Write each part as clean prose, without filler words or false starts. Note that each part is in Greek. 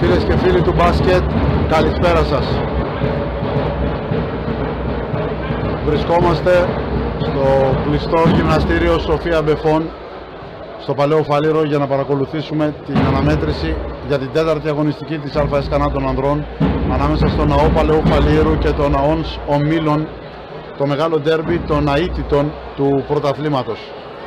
Φίλες και φίλοι του μπάσκετ, καλησπέρα σας. Βρισκόμαστε στο κλειστό γυμναστήριο Σοφία Μπεφών στο Παλαιό Φάληρο για να παρακολουθήσουμε την αναμέτρηση για την τέταρτη αγωνιστική της ΑΕΣ Κανά των ανδρών ανάμεσα στο ναό Παλαιού Φαλήρου και των ναών ομίλων, το μεγάλο ντέρμπι των αίτητων του πρωταθλήματος.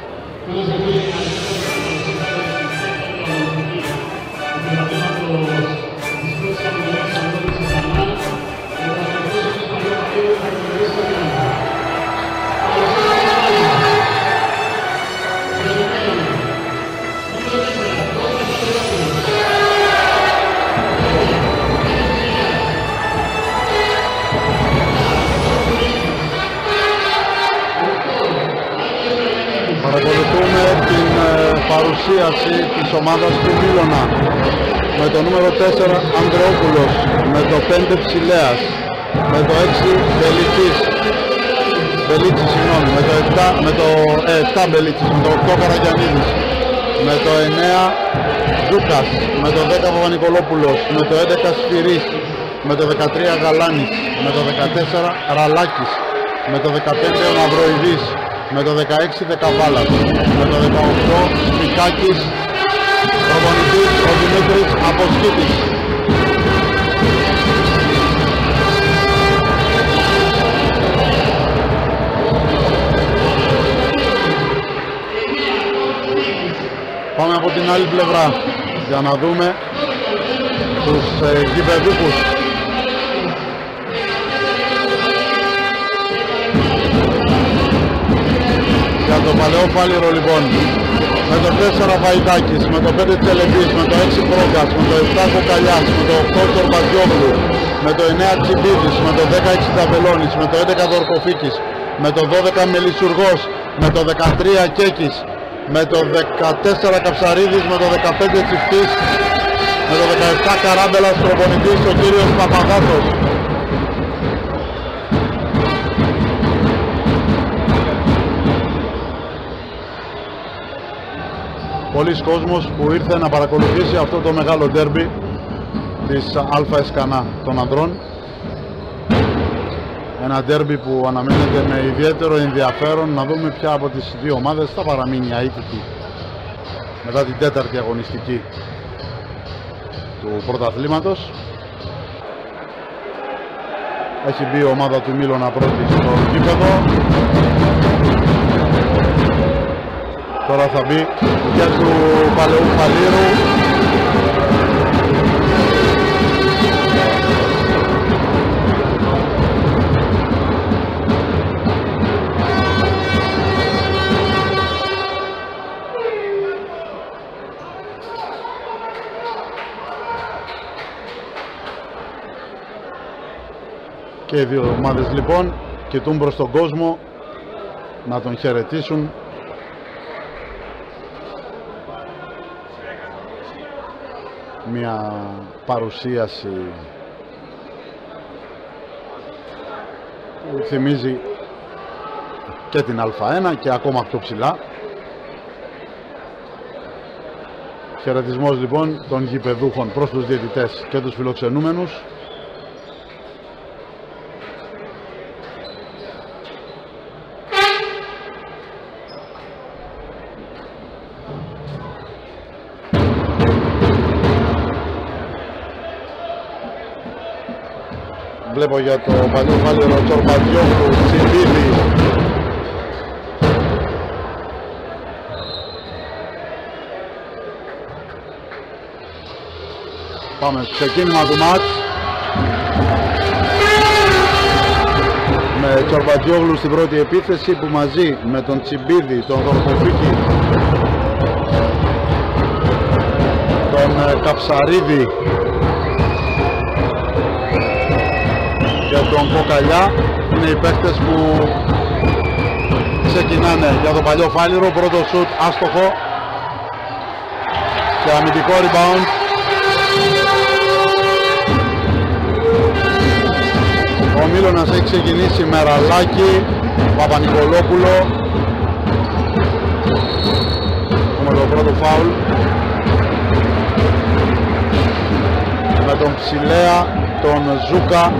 Παρακολουθούμε την παρουσίαση της ομάδας του Μίλωνα με το νούμερο 4 Ανδρεόπουλος, με το 5 Ψηλέας, με το 6 Μπελίτσης, με το 7 Μπελίτσης, με το 8 Καραγιαννίδης, με το 9 Ζούκας, με το 10 Παπα-Νικολόπουλος, με το 11 Σφυρής, με το 13 Γαλάνης, με το 14 Ραλάκης, με το 15 Μαυροειδής, με το 16 Δεκαβάλας, με το 18 Μικάκης, προπονητής ο Δημήτρης Αποσχήτης. Πάμε από την άλλη πλευρά για να δούμε τους γηπεδούχους. Για το Παλαιό Φάληρο λοιπόν, με το 4 Βαϊδάκης, με το 5 Τσελεμπής, με το 6 Πρόγκας, με το 7 Κοκαλιάς, με το 8 Τσορμπατιόγλου, με το 9 Τσιμπίδης, με το 10 Εξιταβελώνης, με το 11 Δορκοφίκης, με το 12 Μελισσουργός, με το 13 Κέκης, με το 14 Καψαρίδης, με το 15 Τσιφτής, με το 17 Καράμπελας, προπονητής ο κύριος Παπαγάθος. Πολλοί κόσμος που ήρθε να παρακολουθήσει αυτό το μεγάλο ντέρμπι της ΑΕΣ Κανά των ανδρών. Ένα ντέρμπι που αναμένεται με ιδιαίτερο ενδιαφέρον να δούμε ποια από τις δύο ομάδες θα παραμείνει αίτητη μετά την τέταρτη αγωνιστική του πρωταθλήματος. Έχει μπει η ομάδα του Μίλωνα πρώτη στο γήπεδο. Τώρα θα μπει για του Παλαιού Φαλήρου. Και οι δύο ομάδες λοιπόν κοιτούν προς τον κόσμο να τον χαιρετήσουν. Μια παρουσίαση που θυμίζει και την Α1 και ακόμα πιο ψηλά. Χαιρετισμός λοιπόν των γηπεδούχων προς τους διαιτητές και τους φιλοξενούμενους. Βλέπω για το Παλαιό Φάληρο Τσορμπατιόγλου, Τσιμπίδη. Πάμε ξεκίνημα του μάτς με Τσορμπατιόγλου στην πρώτη επίθεση, που μαζί με τον Τσιμπίδη, τον Δορκοφίκη, τον Καψαρίδη και τον Κοκαλιά είναι οι παίκτες που ξεκινάνε για το Παλαιό Φάληρο. Πρώτο σουτ άστοχο και αμυντικό rebound. Ο Μίλωνας έχει ξεκινήσει με Ραλάκη, Παπα-Νικολόπουλο. Έχουμε το πρώτο φάουλ. τον Ψηλέα, τον Ζούκα.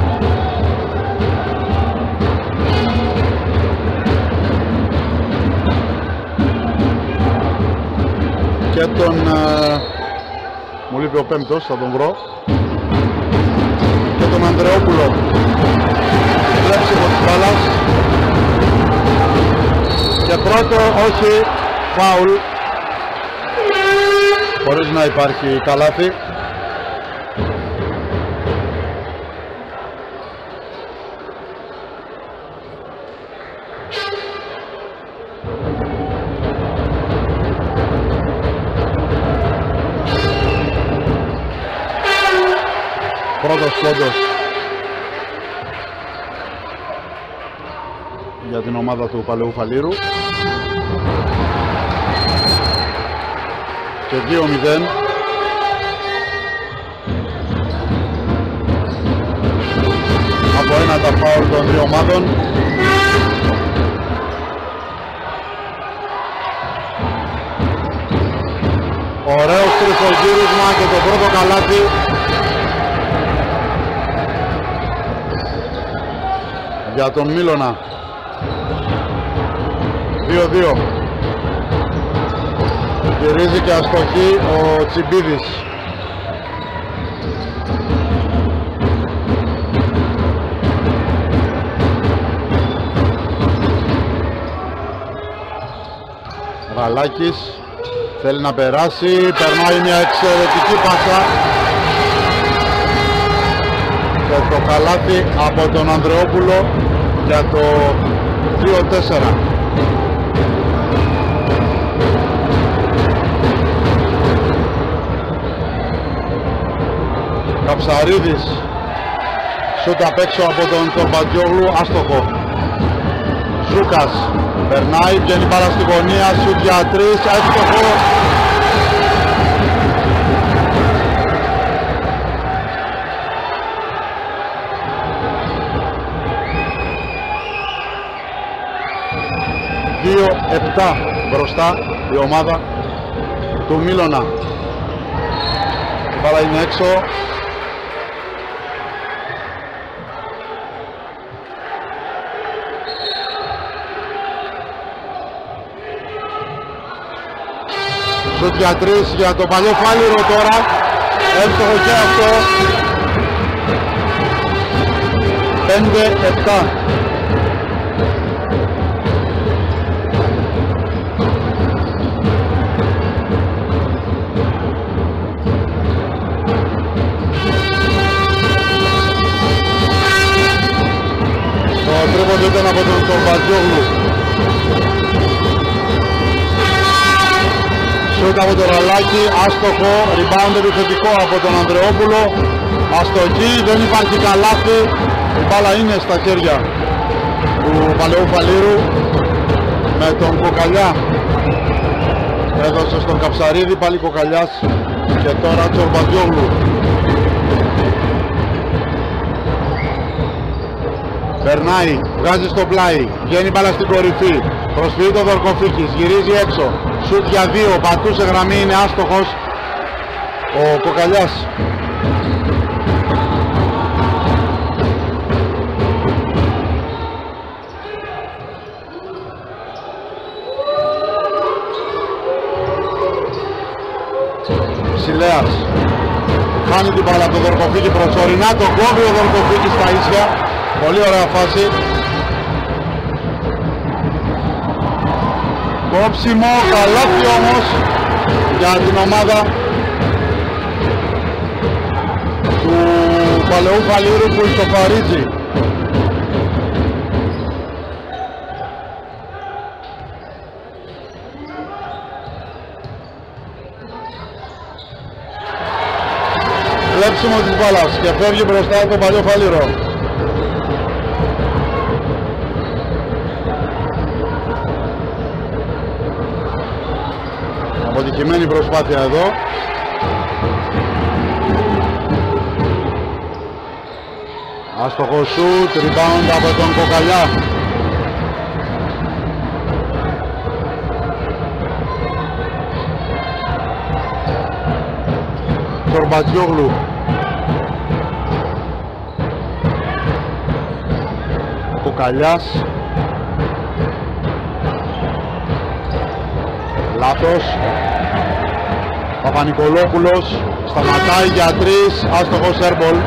Και τον... μου λείπει ο πέμπτος, θα τον βρω. Και τον Ανδρεόπουλο. Βλέψιμο της μπάλας. Και πρώτο, όχι, φάουλ. Χωρίς να υπάρχει καλάθι. Πρώτος πόντος για την ομάδα του Παλαιού Φαλήρου. Και 2-0. Από ένα τα φάουλ των δύο ομάδων. Ωραίος τριφογύρισμα και το πρώτο καλάθι. Για τον Μίλωνα. 2-2. Γυρίζει και αστοχή ο Τσιμπίδης. Γαλάκης θέλει να περάσει, περνάει μια εξαιρετική πάσα και το καλάθι από τον Ανδρεόπουλο για το 2-4. Καψαρίδης, σούτ απ' έξω από τον Τσορμπατζόγλου, άστοχο. Ζούκας, περνάει, βγαίνει μπάλα στη γωνία, σούτ για 3, άστοχο. Δύο-7 μπροστά η ομάδα του Μίλωνα. Η μπάλα είναι έξω. Σούτ για 3 για το Παλαιό Φάληρο τώρα. Εύστοχο και αυτό. 5-7. Το τρίποντο ήταν από τον Τσορμπατζόγλου. Σούτ από το Ραλάκι, άστοχο, rebound επιθετικό από τον Ανδρεόπουλο. Αστοχή, δεν υπάρχει καλάθι. Η μπάλα είναι στα χέρια του Παλαιού Φαλήρου με τον Κοκαλιά. Έδωσε στον Καψαρίδη, πάλι Κοκαλιάς και τώρα Τσορμπατζόγλου. Περνάει, βγάζει στο πλάι, βγαίνει μπάλα στην κορυφή. Προσφύγει το Δορκοφίκης, γυρίζει έξω. Σουτ για 2, πατούσε γραμμή, είναι άστοχος ο Κοκαλιάς. Ψηλέας χάνει την μπάλα από το Δορκοφίκη προσωρινά, το κόβει ο Δορκοφίκης στα ίσια. Πολύ ωραία φάση. Κόψιμο, καλάθι όμως για την ομάδα του Παλαιού Φαλήρου που ισοφαρίζει. Κλέψιμο της μπάλας και φεύγει μπροστά το Παλαιό Φαλήρο. Αποτυχημένη προσπάθεια εδώ. Άστοχο σουτ, rebound από τον Κοκαλιά. Τσορμπατζιόγλου. Κοκαλιάς. Λάθος. Παπανικολόπουλος σταματάει για 3, άστοχος airball.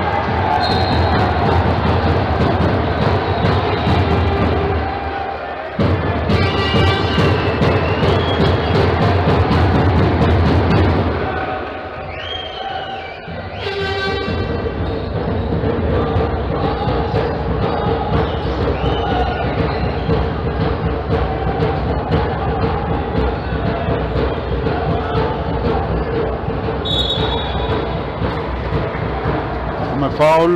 Φάουλ.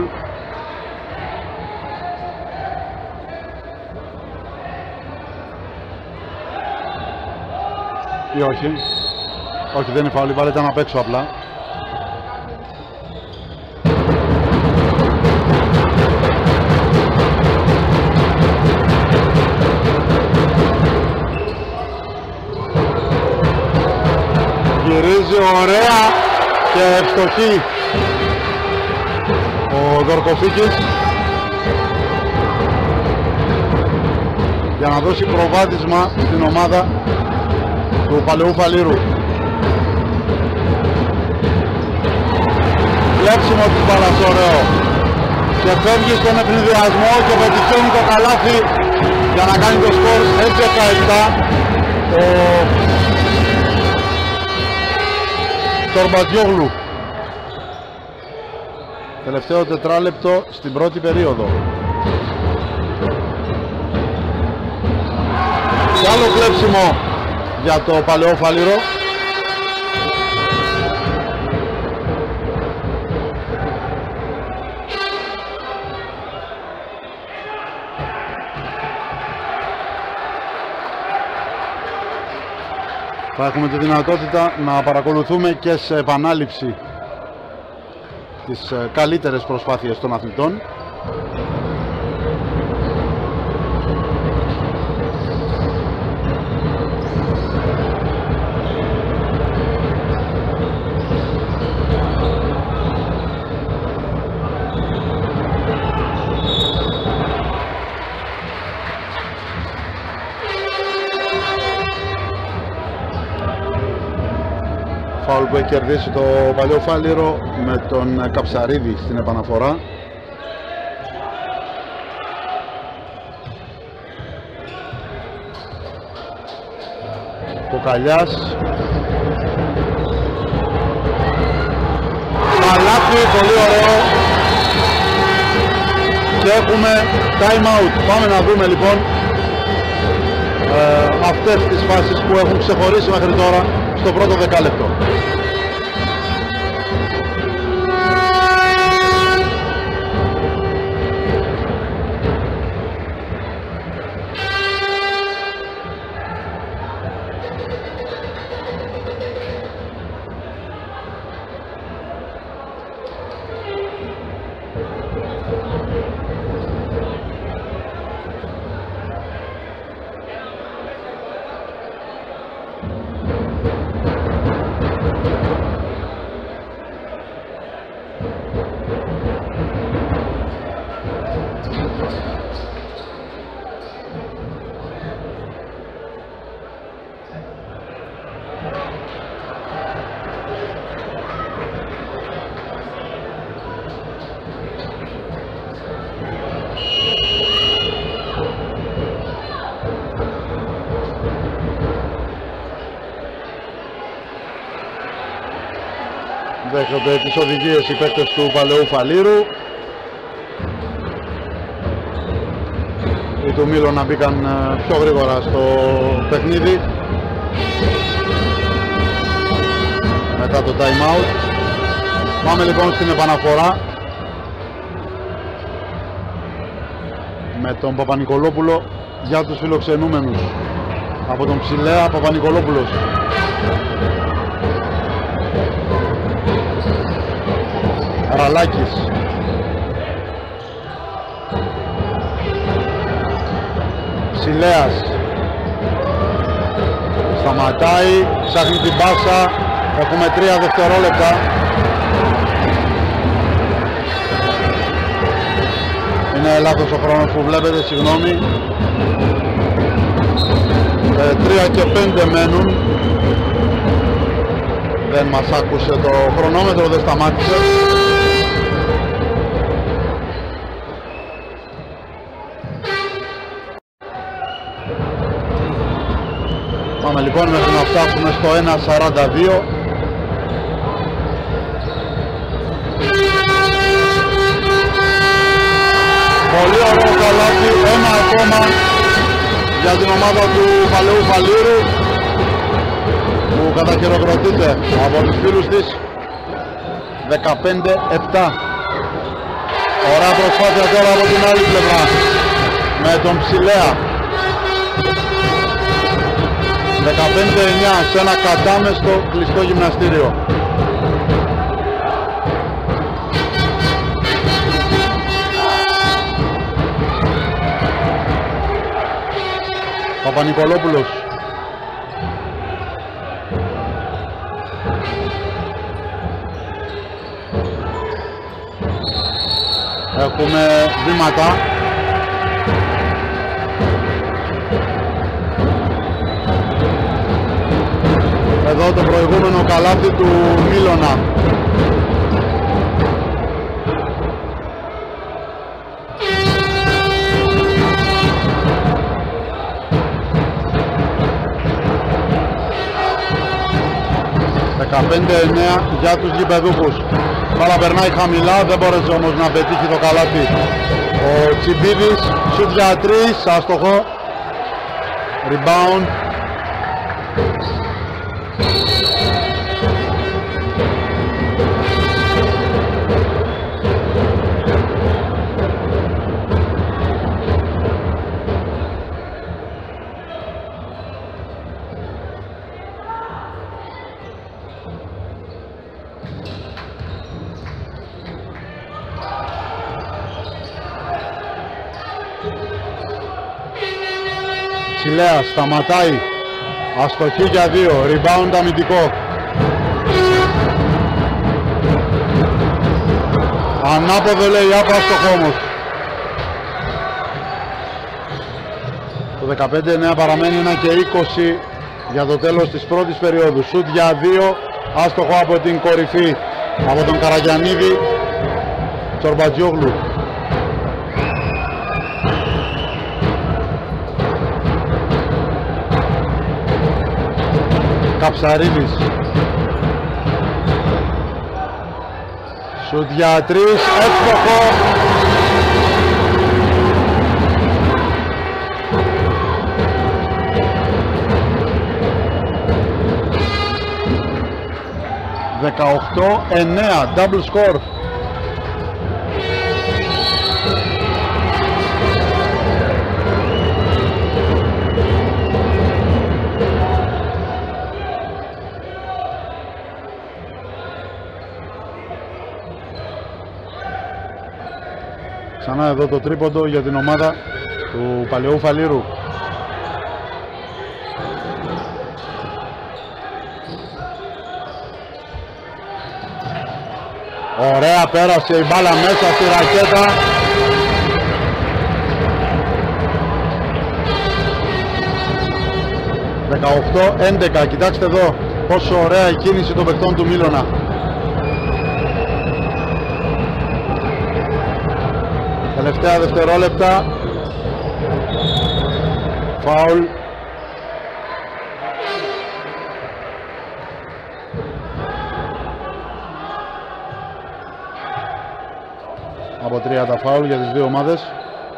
Ή όχι. Όχι, δεν είναι φάουλ, η μπάλα ήταν απ' έξω απλά. Γυρίζει ωραία και ευστοχή ο Δορκοφίκης για να δώσει προβάδισμα στην ομάδα του Παλαιού Φαλήρου. Κλέψιμο της μπάλας ωραίο και φεύγει στον ευνηδιασμό και πετυχαίνει το καλάθι για να κάνει το σκορ 11-17. Ο Τσορμπατζιόγλου. Τελευταίο τετράλεπτο στην πρώτη περίοδο. Και άλλο κλέψιμο για το Παλαιό Φαλήρο. Θα έχουμε τη δυνατότητα να παρακολουθούμε και σε επανάληψη τις καλύτερες προσπάθειες των αθλητών. Φάουλ που έχει κερδίσει το Παλαιό Φάληρο με τον Καψαρίδη στην επαναφορά. Κοκαλιάς. Καλάθι, πολύ ωραίο. Και έχουμε time out. Πάμε να δούμε λοιπόν αυτές τις φάσεις που έχουν ξεχωρίσει μέχρι τώρα στο πρώτο δεκάλεπτο. Δέχονται τις οδηγίες οι παίκτες του Παλαιού Φαλήρου. Οι του Μήλωνα μπήκαν πιο γρήγορα στο παιχνίδι μετά το time out. Πάμε λοιπόν στην επαναφορά με τον Παπανικολόπουλο για τους φιλοξενούμενους. Από τον Ψηλέα, Παπανικολόπουλος. Ραλάκης. Ψηλέας. Σταματάει, ψάχνει την πάσα. Έχουμε 3 δευτερόλεπτα. λάθος ο χρόνος που βλέπετε, συγγνώμη. 3 και 5 μένουν. Δεν μας άκουσε το χρονόμετρο, δεν σταμάτησε. Πάμε λοιπόν μέχρι να φτάσουμε στο 1.42. Πολύ ωραίο καλάθι, ένα ακόμα για την ομάδα του Παλαιού Φαλήρου, που καταχειροκροτείται από τους φίλους της. 15-7. Ωραία προσπάθεια τώρα από την άλλη πλευρά με τον Ψηλέα. 15-9 σε ένα κατάμεστο κλειστό γυμναστήριο. Παπα-Νικολόπουλος. Έχουμε βήματα. Εδώ το προηγούμενο καλάθι του Μίλωνα. Για τους γηπεδούχους. Μπάλα περνάει χαμηλά, δεν μπόρεσε όμως να πετύχει το καλάθι ο Τσιμπίδης. Σουτ για 3, άστοχο. Rebound. Ψηλέας σταματάει, αστοχή για 2, rebound αμυντικό. Ανάποδο λέει, άστοχο όμως. Το 15-9 παραμένει 1 και 20 για το τέλος της πρώτης περίοδου. Σουτ για 2, άστοχο από την κορυφή, από τον Καραγιαννίδη. Τσορμπατζιόγλου. Καψαρίδης. Σουτ για 3, εύστοχο. Δεκαοχτώ 9, double score. Ξανά εδώ το τρίποντο για την ομάδα του Παλαιού Φαλήρου. Ωραία, πέρασε η μπάλα μέσα στη ρακέτα. «18-11». Κοιτάξτε εδώ πόσο ωραία η κίνηση των παιχτών του Μίλωνα. Τελευταία δευτερόλεπτα. Φάουλ. Από 3 τα φάουλ για τις δύο ομάδες.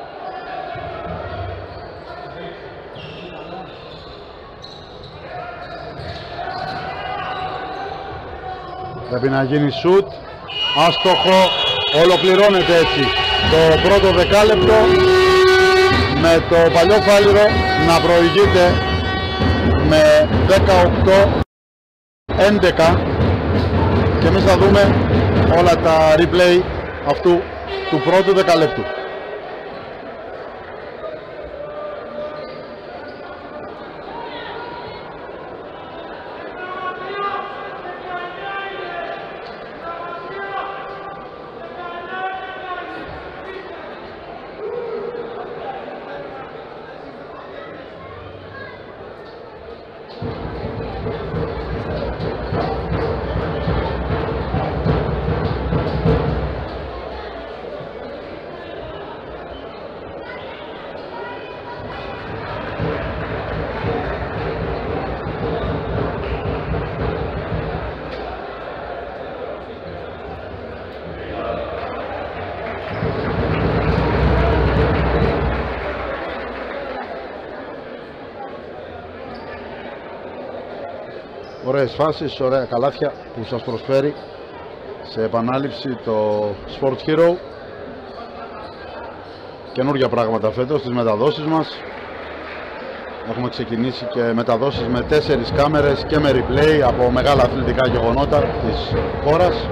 Πρέπει να γίνει σουτ. Άστοχο. Ολοκληρώνεται έτσι το πρώτο δεκάλεπτο με το Παλαιό Φάληρο να προηγείται με 18-11 και εμείς θα δούμε όλα τα replay αυτού του πρώτου δεκαλέπτου. Ωραίες φάσεις, ωραία καλάθια που σας προσφέρει σε επανάληψη το Sport Hero. Καινούργια πράγματα φέτος στις μεταδόσεις μας. Έχουμε ξεκινήσει και μεταδόσεις με 4 κάμερες και με replay από μεγάλα αθλητικά γεγονότα της χώρας.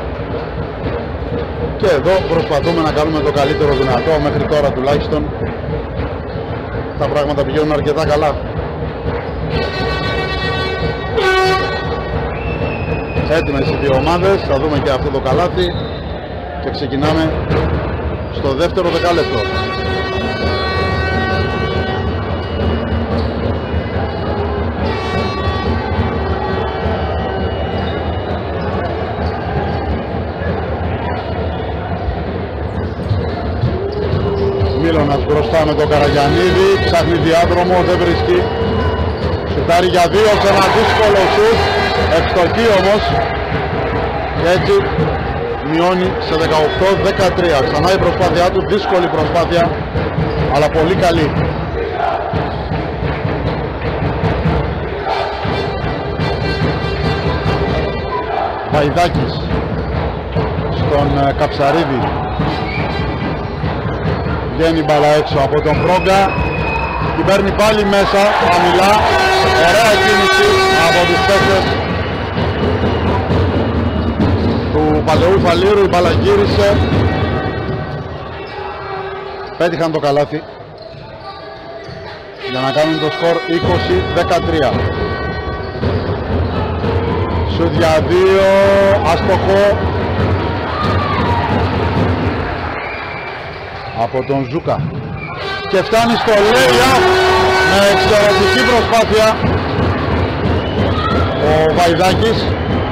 Και εδώ προσπαθούμε να κάνουμε το καλύτερο δυνατό. Μέχρι τώρα τουλάχιστον τα πράγματα πηγαίνουν αρκετά καλά. Έτοιμες οι δύο ομάδες, θα δούμε και αυτό το καλάθι και ξεκινάμε στο δεύτερο δεκάλεπτο. Μίλωνας μπροστά με τον Καραγιαννίδη, ψάχνει διάδρομο, δεν βρίσκει. Σουτάρει για 2 σε ένα δύσκολο σουτ, ευστοχή όμως. Και έτσι μειώνει σε 18-13. Ξανά η προσπάθειά του, δύσκολη προσπάθεια, αλλά πολύ καλή. Βαϊδάκης στον Καψαρίδη. Βγαίνει μπαλά έξω από τον Πρόγκα. Την παίρνει πάλι μέσα, χαμηλά. Ωραία κίνηση από τους παίκτες του Παλαιού Φαλήρου. Η μπάλα γύρισε. Πέτυχαν το καλάθι για να κάνουν το σκορ 20-13. Σουτ για 2, αστοχό από τον Ζούκα. Και φτάνει στο lay-up με εξαιρετική προσπάθεια ο Βαϊδάκης.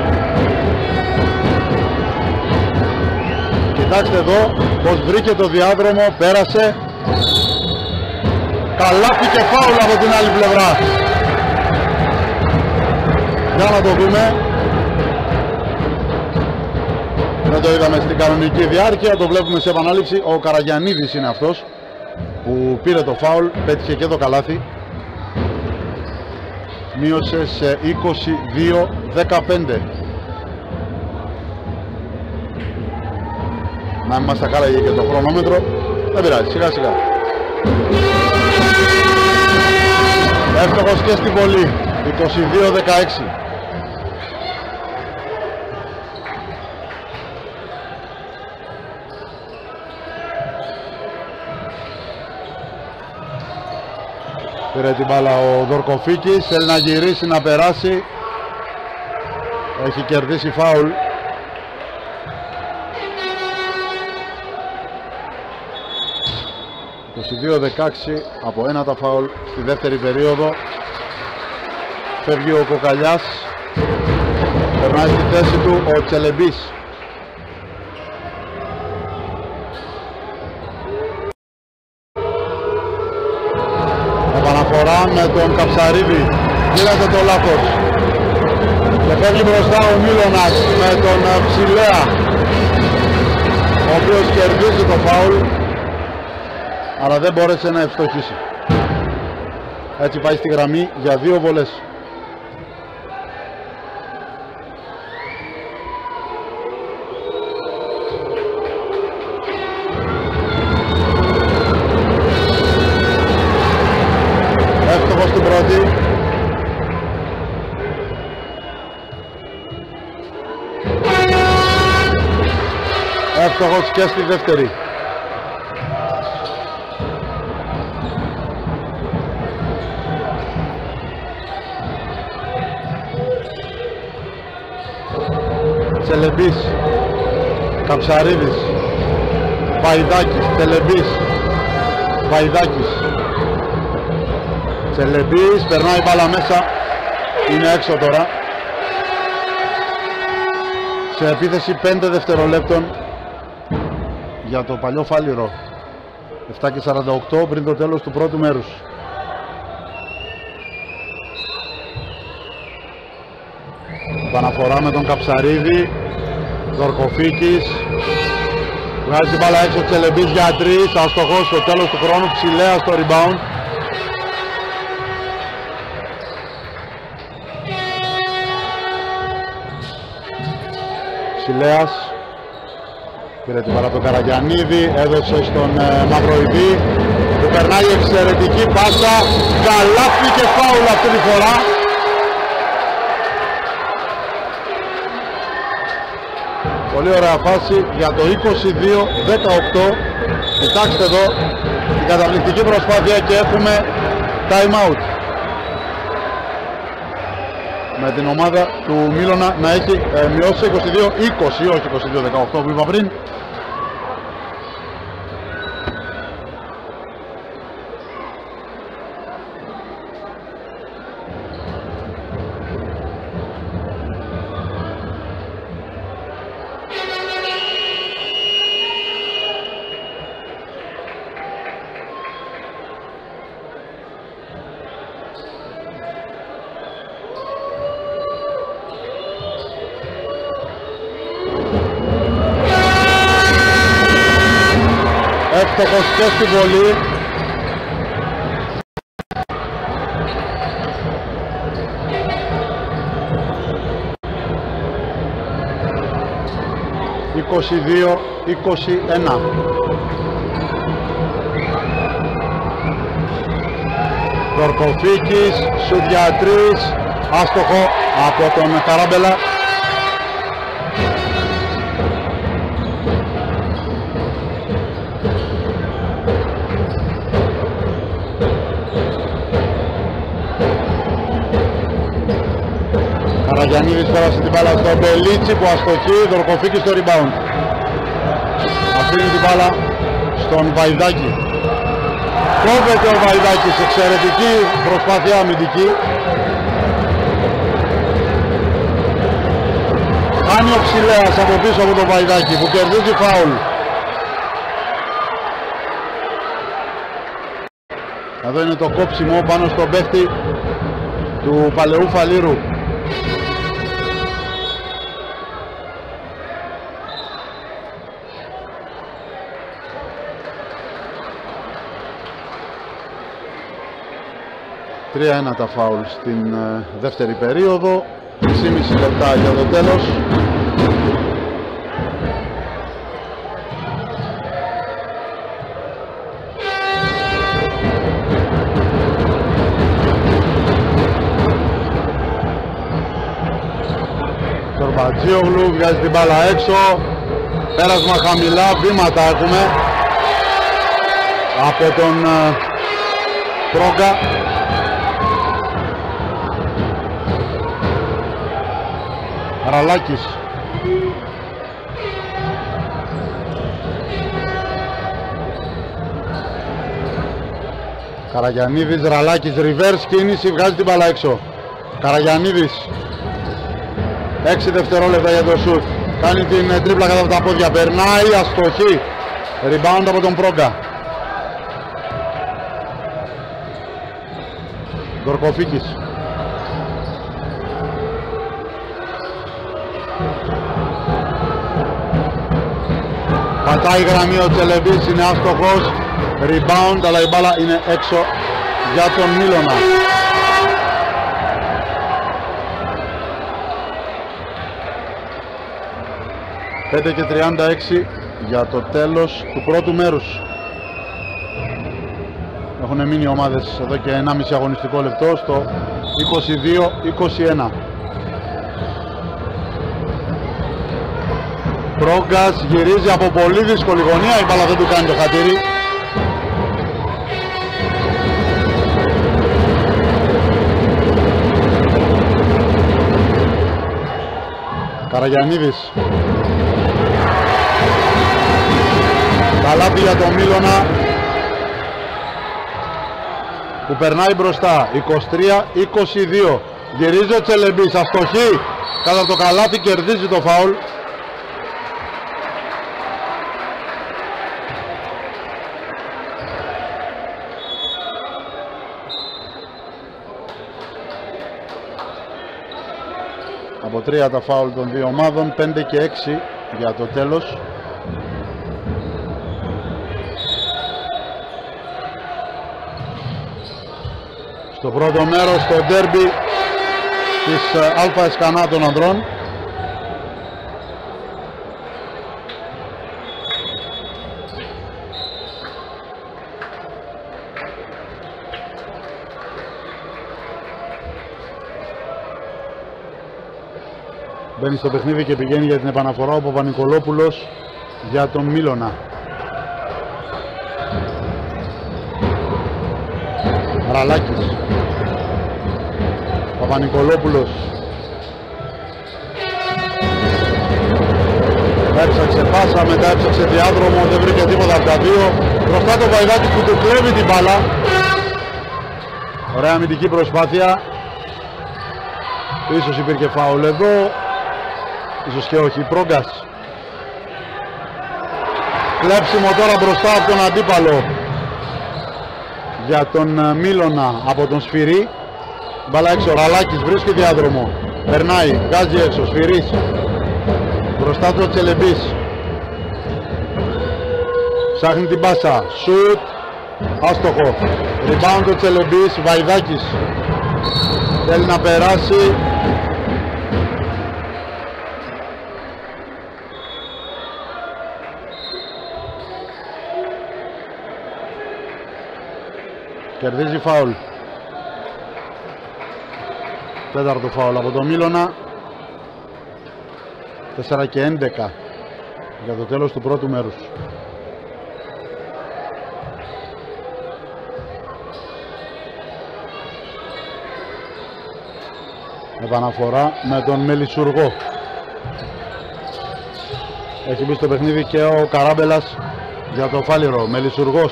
Κοιτάξτε εδώ πως βρήκε το διάδρομο, πέρασε. Καλάθι και φάουλ από την άλλη πλευρά. Για να το δούμε. Δεν το είδαμε στην κανονική διάρκεια, το βλέπουμε σε επανάληψη. Ο Καραγιαννίδης είναι αυτός που πήρε το φάουλ, πέτυχε και το καλάθι. Μείωσε σε 22-15. Να μας τα κάλαγε και το χρονόμετρο. Δεν πειράζει, σιγά σιγά. Εύστοχος και στην βολή, 22-16. Πήρε την μπάλα ο Δορκοφίκης, θέλει να γυρίσει, να περάσει. Έχει κερδίσει φάουλ. Το 22-16 από ένα τα φάουλ στη δεύτερη περίοδο. Φεύγει ο Κοκαλιάς. Περνάει στη θέση του ο Τσελεμπής. Επαναφορά με τον Καψαρίδη. Γίνεται το λάθος. Και φεύγει μπροστά ο Μίλωνας με τον Ψηλέα, ο οποίος κερδίζει το φάουλ, αλλά δεν μπόρεσε να ευστοχίσει. Έτσι πάει στη γραμμή για 2 βολές. Εύστοχος στην πρώτη. Εύστοχος και στη δεύτερη. Τσελεμπής, Καψαρίδης, Βαϊδάκης, Τσελεμπής, Βαϊδάκης, Τσελεμπής, περνάει μπάλα μέσα, είναι έξω τώρα. Σε επίθεση 5 δευτερολέπτων για το Παλιό Φάληρο. 7:48 πριν το τέλος του πρώτου μέρους. Επαναφορά με τον Καψαρίδη. Δορκοφίκης. Βγάζει την μπάλα έξω, Τσελεμπής για 3. Αστοχός στο τέλος του χρόνου. Ψηλέα στο rebound. Ψηλέας. Πήρε την παρά το Καραγιαννίδη, έδωσε στον Μαυροειδή που περνάει εξαιρετική πάσα, καλάθι και φάουλ αυτή τη φορά. Πολύ ωραία φάση για το 22-18. Κοιτάξτε εδώ την καταπληκτική προσπάθεια και έχουμε time out. Με την ομάδα του Μίλωνα να έχει μειώσει 22-20, όχι 22-18 που είπα πριν. Εύστοχος και στην βολή. ...22-21. Δορκοφίκης, Σουδιατρής, άστοχο από τον Καράμπελα. Καραγιαννίδης πέρασε την μπάλα στον Μπελίτσι που αστοχεί, Δορκοφίκης στο rebound. Αφήνει την μπάλα στον Βαϊδάκη. Κόβεται ο Βαϊδάκης, εξαιρετική προσπάθεια αμυντική. Χάνει ο Ψηλέας από πίσω από τον Βαϊδάκη που κερδίζει φάουλ. Εδώ είναι το κόψιμο πάνω στον παίχτη του Παλαιού Φαλήρου. Τρία-1 τα φάουλ στην δεύτερη περίοδο, 3,5 λεπτά για το τέλος. Τορμπατζίογλου βγάζει την μπάλα έξω, πέρασμα χαμηλά, βήματα έχουμε από τον Πρόγκα. Ραλάκης. Καραγιαννίδης, Ραλάκης, reverse κίνηση, βγάζει την μπάλα έξω. Καραγιαννίδης, 6 δευτερόλεπτα για το σουτ. Κάνει την τρίπλα κατά τα πόδια, περνάει, αστοχή. Rebound από τον Πρόγκα. Δορκοφίκης. Πατάει γραμμή ο Τσελεμπής, είναι άστοχος. Rebound, αλλά η μπάλα είναι έξω για τον Μίλωνα. Πέντε και 36 για το τέλος του πρώτου μέρους. Έχουν μείνει οι ομάδες εδώ και 1,5 αγωνιστικό λεπτό στο 22-21. Πρόγκας γυρίζει από πολύ δύσκολη γωνία, η μπάλα δεν του κάνει το χατήρι. Καραγιαννίδης. Καλάθι για τον Μίλωνα που περνάει μπροστά, 23-22. Γυρίζει ο Τσελεμπής, αστοχή κατά το καλάθι, κερδίζει το φάουλ. Από 3 τα φάουλ των δύο ομάδων, 5 και 6 για το τέλος. Στο πρώτο μέρος, στο ντέρμπι της Αλφα Εσκανά των ανδρών. Μπαίνει στο παιχνίδι και πηγαίνει για την επαναφορά ο Παπα-Νικολόπουλος για τον Μίλωνα. Ραλάκης. Παπα-Νικολόπουλος. Έψαξε πάσα, μετά έψαξε διάδρομο, δεν βρήκε τίποτα από τα δύο. Μπροστά το Βαϊδάκη που του κλέβει την μπάλα. Ωραία αμυντική προσπάθεια. Ίσως υπήρχε φάουλ εδώ. Ίσως και όχι. Πρόγκας. Κλέψιμο τώρα μπροστά από τον αντίπαλο για τον Μίλωνα από τον Σφυρί. Μπάλα έξω. Ραλάκης βρίσκει διάδρομο. Περνάει. Βγάζει έξω. Σφυρής. Μπροστά του ο Τσελεμπής. Ψάχνει την πάσα. Σουτ. Άστοχο. Rebound ο Τσελεμπής. Βαϊδάκης. Θέλει να περάσει. Κερδίζει φάουλ. Τέταρτο φάουλ από το Μίλωνα. 4 και 11 για το τέλος του πρώτου μέρους. Επαναφορά με τον Μελισσουργό. Έχει μπει στο παιχνίδι και ο Καράμπελας για το Φάληρο. Μελισσουργός.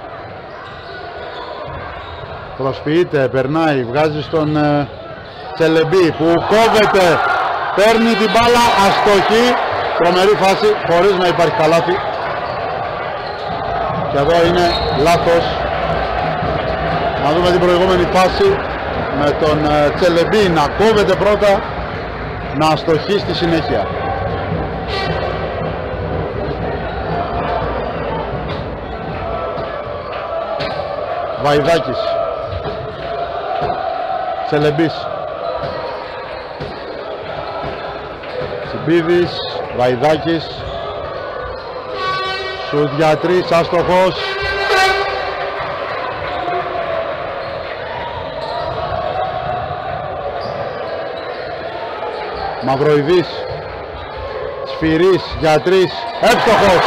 Προσποιείται, περνάει, βγάζει στον Τσελεμπή που κόβεται. Παίρνει την μπάλα, αστοχή. Τρομερή φάση, χωρίς να υπάρχει καλάθι. Και εδώ είναι λάθος. Να δούμε την προηγούμενη φάση με τον Τσελεμπή να κόβεται πρώτα, να αστοχεί στη συνέχεια. Βαϊδάκης. Τσελεμπής. Τσιμπίδης. Βαϊδάκης. Σουτ για 3, άστοχος. Μαυροειδής. Σφυρής για 3, εύστοχος.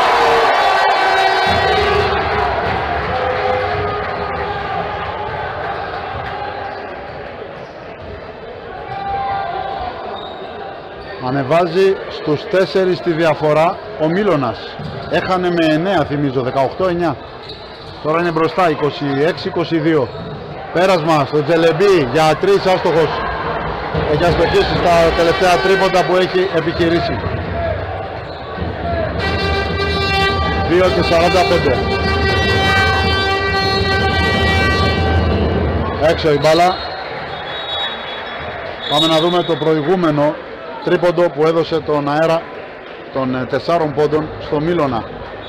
Ανεβάζει στους 4 τη διαφορά ο Μίλωνας. Έχανε με 9 θυμίζω, 18-9. Τώρα είναι μπροστά 26-22. Πέρασμα στο Τσελεμπή για 3, άστοχος. Έχει αστοχίσει στα τελευταία τρίποντα που έχει επιχειρήσει. 2 και 45. Έξω η μπάλα. Πάμε να δούμε το προηγούμενο τρίποντο που έδωσε τον αέρα των 4 πόντων στο Μίλωνα.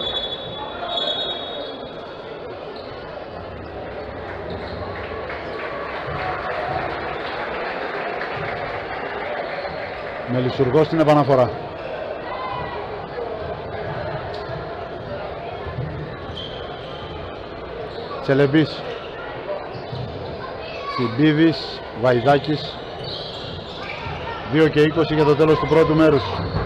Μελισσουργός στην επαναφορά. Τσελεμπής. Τσιμπίδης. Βαϊδάκης. 2 και 20 για το τέλος του πρώτου μέρους.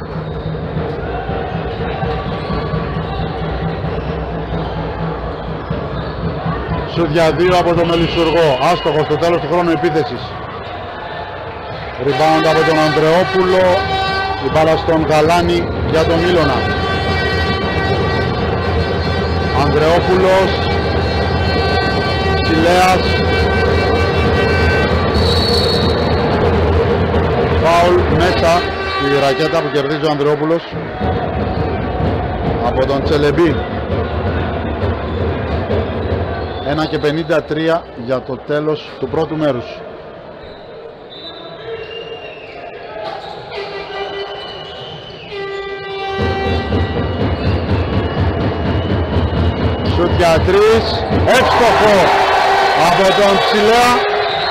Σουτ για 2 από τον Μελισσουργό. Άστοχο στο τέλος του χρόνου επίθεσης. Rebound από τον Ανδρεόπουλο. Η μπάλα στον Γαλάνη για τον Μίλωνα. Ανδρεόπουλος. Σιλέας. Φάουλ μέσα στη ρακέτα που κερδίζει ο Ανδρεόπουλος από τον Τσελεμπή. 1 και 53 για το τέλος του πρώτου μέρους. Σουτ για 3, εύστοχο από τον Ψηλέα.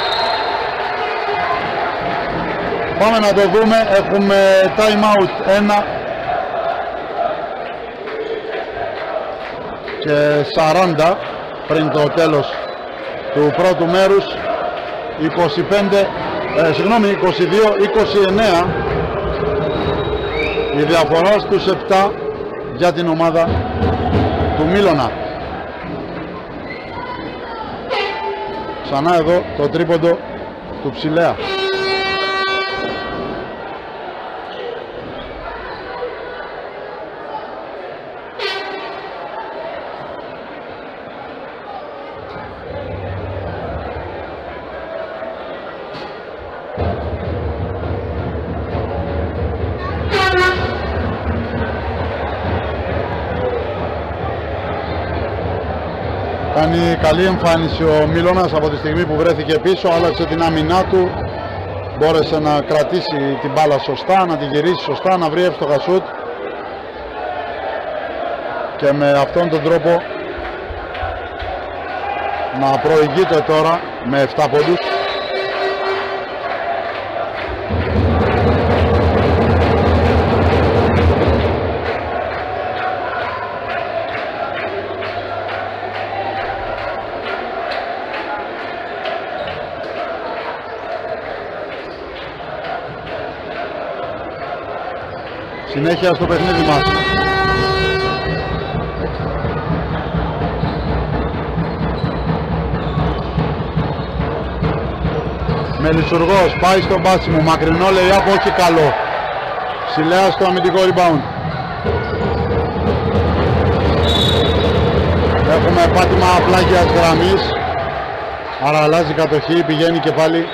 Πάμε να το δούμε, έχουμε time out 1 και 40 πριν το τέλος του πρώτου μέρους. 22-29 Η διαφορά στους 7 για την ομάδα του Μίλωνα. Ξανά εδώ το τρίποντο του Ψηλέα. Κάνει καλή εμφάνιση ο Μίλωνας από τη στιγμή που βρέθηκε πίσω, άλλαξε την άμυνά του, μπόρεσε να κρατήσει την μπάλα σωστά, να τη γυρίσει σωστά, να βρει εύστοχα σουτ και με αυτόν τον τρόπο να προηγείται τώρα με 7 πόντους. Συνέχεια στο παιχνίδι μας. Μελισσουργός πάει στο μπάσιμο, μακρινό λέει από όχι καλό. Ψηλέας στο αμυντικό rebound. Έχουμε πάτημα πλάγιας γραμμής, άρα αλλάζει κατοχή, πηγαίνει και πάλι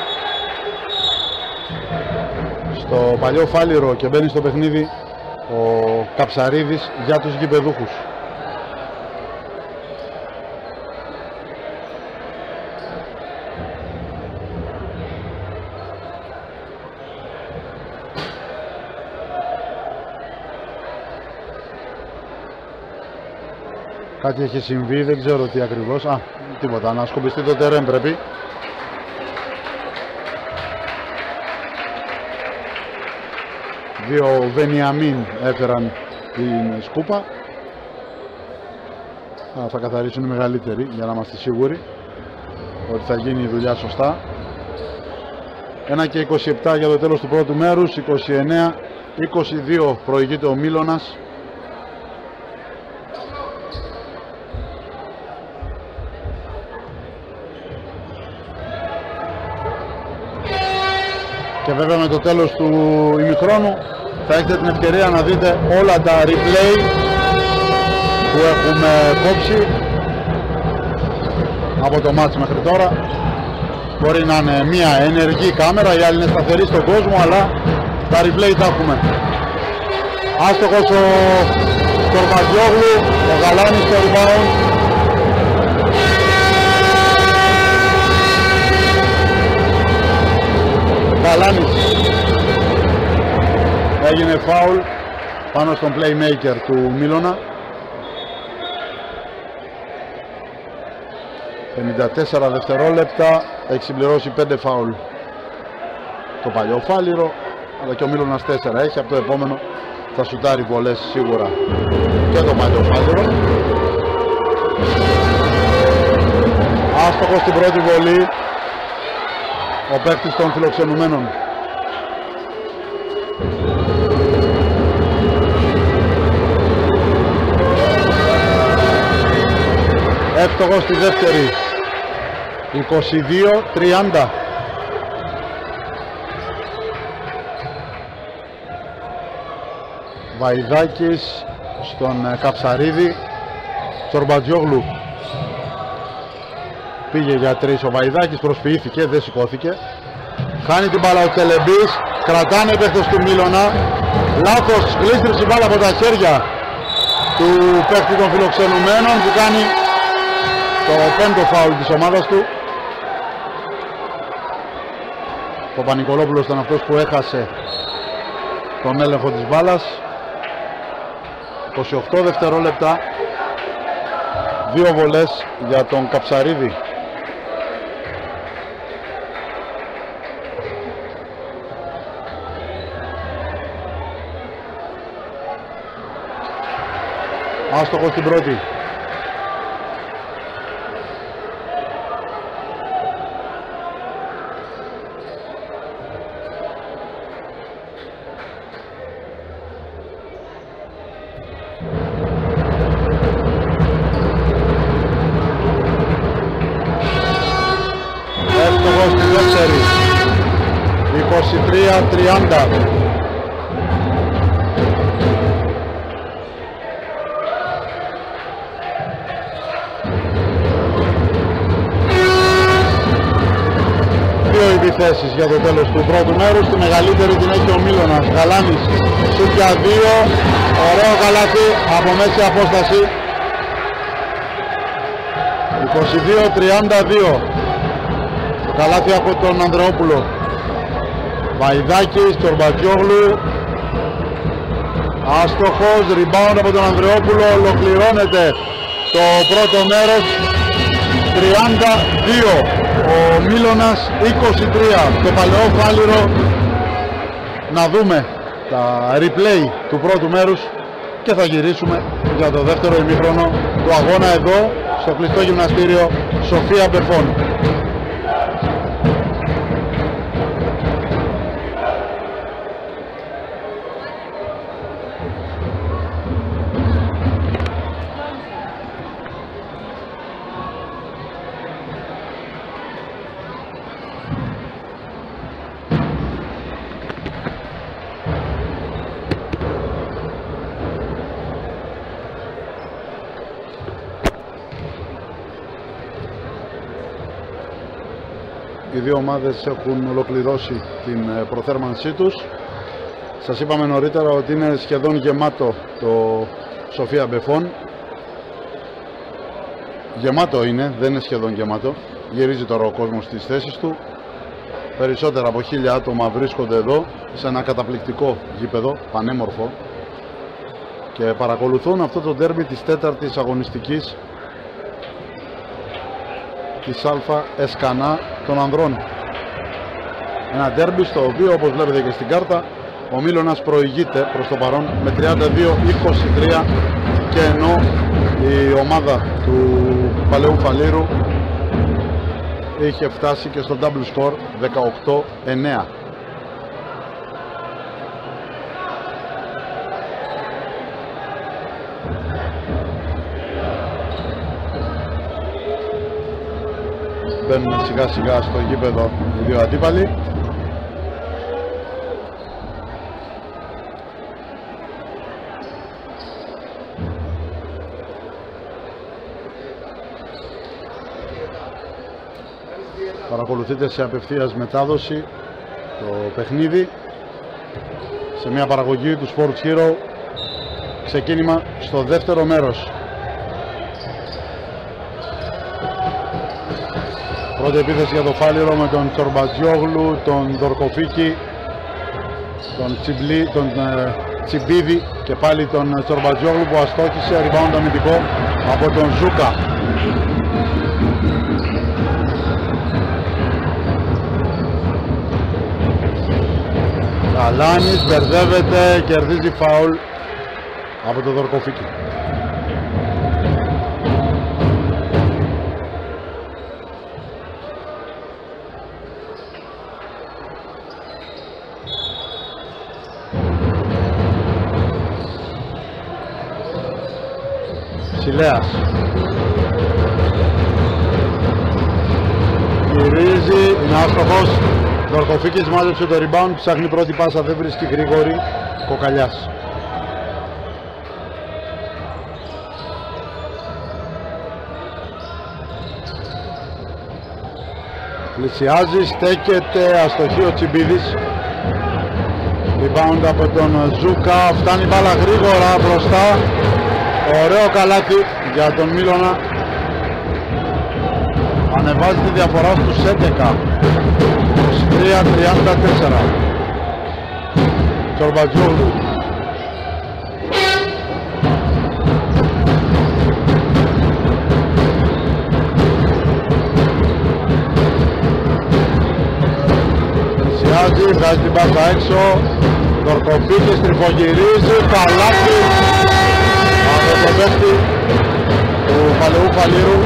στο παλιό Φάληρο και μπαίνει στο παιχνίδι ο Καψαρίδης για τους γηπεδούχους. Κάτι έχει συμβεί, δεν ξέρω τι ακριβώς. Τίποτα, να σκουπιστεί το τερέν πρέπει. Δύο Βενιαμίν έφεραν την σκούπα. Θα καθαρίσουν οι μεγαλύτεροι για να είμαστε σίγουροι ότι θα γίνει η δουλειά σωστά. 1 και 27 για το τέλος του πρώτου μέρους. 29-22 προηγείται ο Μίλωνας. Και βέβαια με το τέλος του ημιχρόνου θα έχετε την ευκαιρία να δείτε όλα τα replay που έχουμε κόψει από το μάτς μέχρι τώρα. Μπορεί να είναι μια ενεργή κάμερα, η άλλη είναι σταθερή στον κόσμο, αλλά τα replay τα έχουμε. Άστοχος ο Κορβατζιόγλου, ο Γαλάνης στο rebound. Γαλάνης. Έγινε φάουλ πάνω στον playmaker του Μίλωνα. 54 δευτερόλεπτα, έχει συμπληρώσει 5 φάουλ το παλιό Φάληρο, αλλά και ο Μίλωνας 4 έχει, από το επόμενο θα σουτάρει πολλές σίγουρα και το παλιό Φάληρο. Άστοχος στην πρώτη βολή ο παίκτης των φιλοξενουμένων. Εύστοχος στη δεύτερη. 22-30. Βαϊδάκης στον Καψαρίδη. Τσορμπατζιόγλου. Πήγε για 3 ο Βαϊδάκης, προσποιήθηκε, δεν σηκώθηκε. Χάνει την μπάλα ο Τσελεμπής, κρατάνε οι παίκτες του Μίλωνα. Λάθος, γλίστριψε η μπάλα από τα χέρια του παίκτη των φιλοξενουμένων που κάνει το 5ο φάουλ της ομάδας του. Ο Πανικολόπουλος ήταν αυτός που έχασε τον έλεγχο της μπάλας. 28 δευτερόλεπτα, 2 βολές για τον Καψαρίδη. Άστοχος στην πρώτη. 23-30. Δύο επιθέσεις για το τέλος του πρώτου μέρους. Τη μεγαλύτερη την έχει ο Μίλωνας. Γαλάνης σουτ για 2. Ωραίο καλάθι από μέση απόσταση. 22-32. Καλάθι από τον Ανδρεόπουλο. Βαϊδάκης, Τσορμπατζόγλου. Άστοχος, rebound από τον Ανδρεόπουλο. Ολοκληρώνεται το πρώτο μέρος. 32 ο Μίλωνας, 23 το Παλαιό Φάληρο. Να δούμε τα replay του πρώτου μέρους και θα γυρίσουμε για το δεύτερο ημίχρονο του αγώνα εδώ στο κλειστό γυμναστήριο Σοφία Μπεφών. Οι δύο ομάδες έχουν ολοκληρώσει την προθέρμανσή τους. Σας είπαμε νωρίτερα ότι είναι σχεδόν γεμάτο το Σοφία Μπεφών. Γεμάτο είναι, δεν είναι σχεδόν γεμάτο. Γυρίζει τώρα ο κόσμος στις θέσεις του. Περισσότερα από 1000 άτομα βρίσκονται εδώ σε ένα καταπληκτικό γήπεδο, πανέμορφο, και παρακολουθούν αυτό το ντέρμπι της τέταρτης αγωνιστικής της Α Εσκανά των ανδρών. Ένα ντέρμπι στο οποίο, όπως βλέπετε και στην κάρτα, ο Μίλωνας προηγείται προς το παρόν με 32-23, και ενώ η ομάδα του Παλαιού Φαλήρου είχε φτάσει και στο double score 18-9. Μπαίνουν σιγά σιγά στο γήπεδο οι δύο αντίπαλοι. Παρακολουθείτε σε απευθείας μετάδοση το παιχνίδι σε μια παραγωγή του Sports Hero. Ξεκίνημα στο δεύτερο μέρος. Πρώτη επίθεση για το Φάληρο με τον Τσορμπατζιόγλου, τον Δορκοφίκη, τον Τσιμπίδη και πάλι τον Τσορμπατζιόγλου που αστόχησε. Rebound αμυντικό από τον Ζούκα. Καλάνης μπερδεύεται, κερδίζει φάουλ από τον Δορκοφίκη. Σιλέας γυρίζει, είναι άστοχος. Δορκοφίκης μάζεψε το rebound, ψάχνει πρώτη πάσα, δεν βρίσκει γρήγορη. Κοκαλιάς. Πλησιάζει, στέκεται, αστοχή ο Τσιμπίδης. Rebound από τον Ζούκα, φτάνει μπάλα γρήγορα μπροστά. Ωραίο καλάθι για τον Μίλωνα. Ανεβάζει τη διαφορά στους 11. 23-34. Τσορμπατζόγλου. Πλησιάζει, βγάζει την πάσα έξω. Δορκοφίκης τριφογυρίζει, καλάθι από τον παίκτη του Παλαιού Φαλήρου.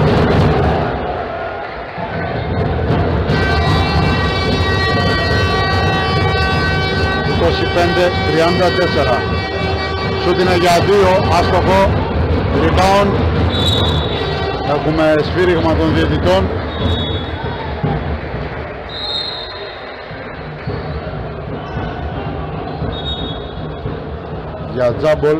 ...25-34. Σούτ είναι για 2, άστοχο. Rebound. Έχουμε σφύριγμα των διαιτητών. για τζάμπολ.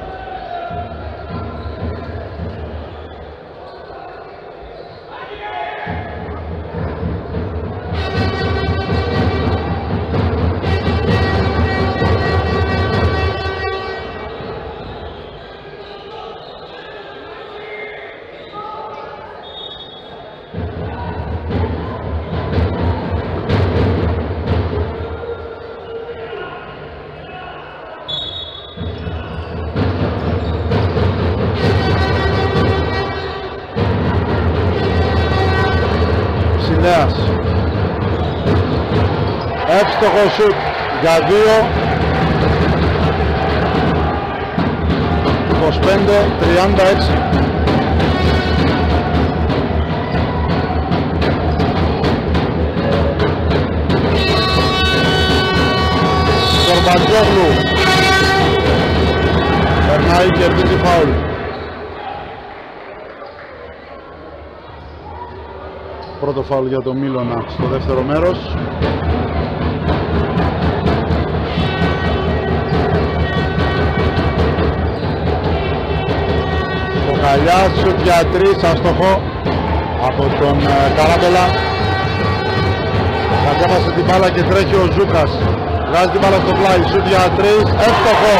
Εύστοχο σουτ για 2. 25-36. Κορμπατζόγλου περνάει και κερδίζει φάουλ. Πρώτο φάουλ για το Μίλωνα στο δεύτερο μέρος. Κοκαλιάς, σουτ για 3, άστοχο από τον Καράμπελα. Κατέβασε την μπάλα και τρέχει ο Ζούκας. Βγάζει την μπάλα στο πλάι, σουτ για 3, εύστοχο.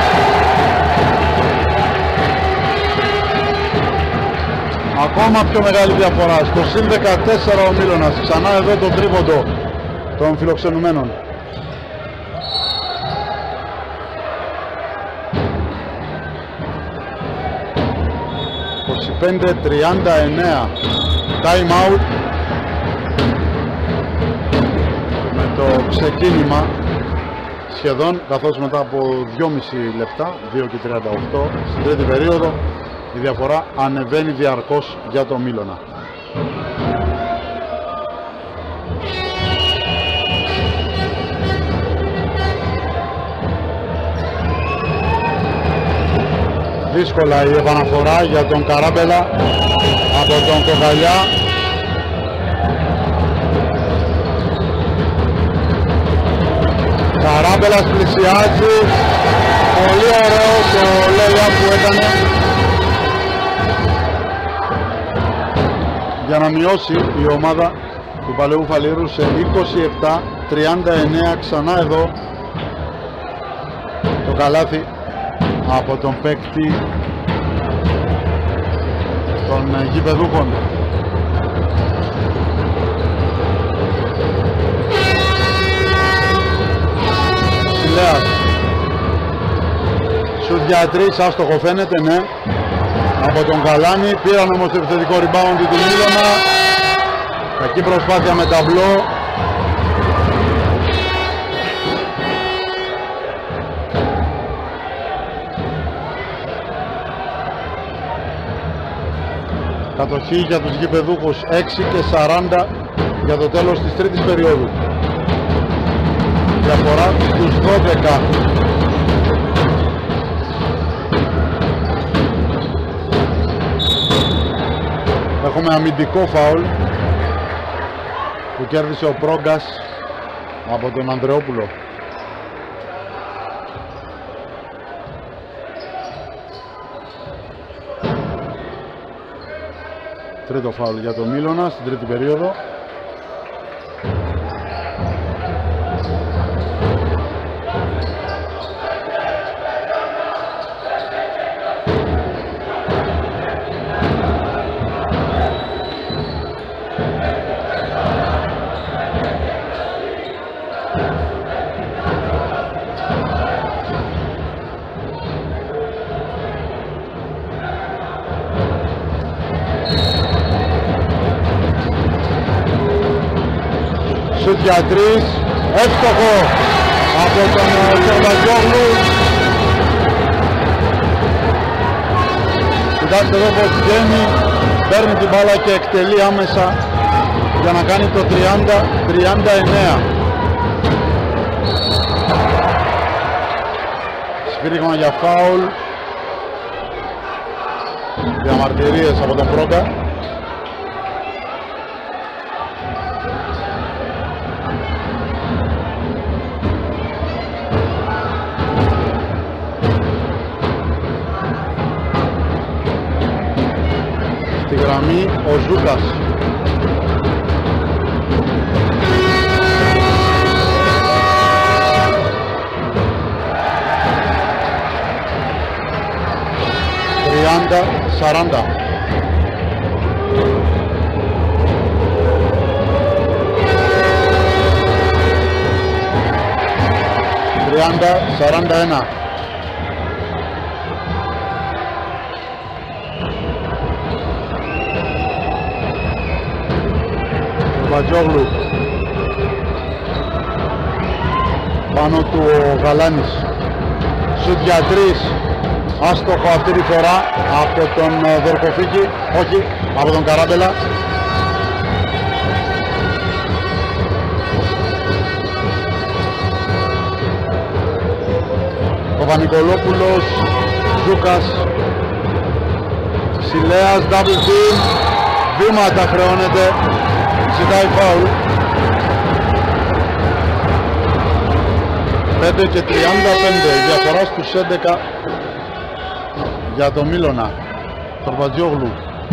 Ακόμα πιο μεγάλη διαφορά. Στο συν 14 ο Μίλωνας. Ξανά εδώ το τρίποντο των φιλοξενουμένων. «25-39». Time out. Με το ξεκίνημα σχεδόν, καθώς μετά από 2,5 λεπτά, 2 και 38 στην τρίτη περίοδο, η διαφορά ανεβαίνει διαρκώς για το Μίλωνα. Δύσκολα η επαναφορά για τον Καράμπελα από τον Κοκαλιά. Καράμπελας πλησιάζει. Πολύ ωραίο το lay-up που έκανε για να μειώσει η ομάδα του Παλαιού Φαλήρου σε 27-39. Ξανά εδώ το καλάθι από τον παίκτη των γηπεδούχων. Σιλέας, σουτ για 3, άστοχο φαίνεται, ναι, από τον Καλάνη. Πήραν όμως το επιθετικό rebound του Μίλωνα. Κακή προσπάθεια με ταμπλό. Κατοχή για τους γηπεδούχους, 6 και 40 για το τέλος της τρίτης περίοδου. Διαφορά στους 12. Έχουμε αμυντικό φάουλ που κέρδισε ο Πρόγκας από τον Ανδρεόπουλο. Τρίτο φάουλ για το Μίλωνα στην τρίτη περίοδο. Σουτ για 3, εύστοχο από τον Κορμπατζόγλου. Κοιτάξτε εδώ πως βγαίνει, παίρνει την μπάλα και εκτελεί άμεσα για να κάνει το 30-39. Σφύριγμα για φάουλ, διαμαρτυρίες από τον Πρόγκα. Στη γραμμή ο Ζούκας. Τριάντα, 40. Τριάντα, 41. Μπατζόγλου. Πάνω του ο Γαλάνης. Σουτ για 3. Άστοχο αυτή τη φορά από τον Δορκοφίκη. Όχι, από τον Καράμπελα. Ο Πανικολόπουλος, Ζούκας, Ψηλέας, double team, βήματα χρεώνεται, ζητάει φάουλ. 5 και 35, διαφορά στους 11 για το Μίλωνα. Τορβατζιόγλου.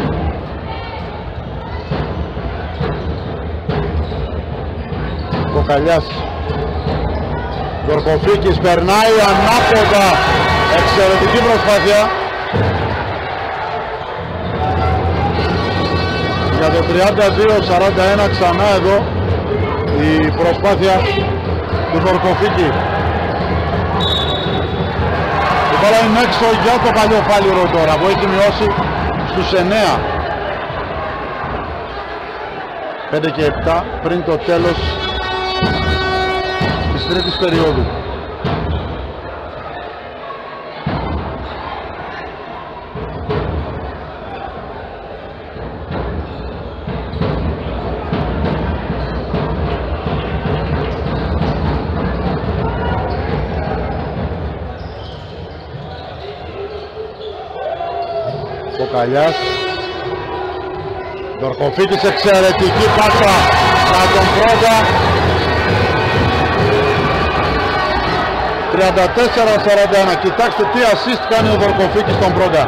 Κοκαλιάς. Δορκοφίκης περνάει ανάποδα, εξαιρετική προσπάθεια για το 32-41. Ξανά εδώ η προσπάθεια του Δορκοφίκη. Η μπάλα είναι έξω για το Παλαιοφάλιρο τώρα που έχει μειώσει στους 9. 5 και 7 πριν το τέλος της τρίτης περίοδου. Κοκαλιάς. Δορκοφίκης, εξαιρετική πάσα από τον Πρόγκα. 34-41. Κοιτάξτε τι assist κάνει ο Δορκοφίκης στον Πρόγκα.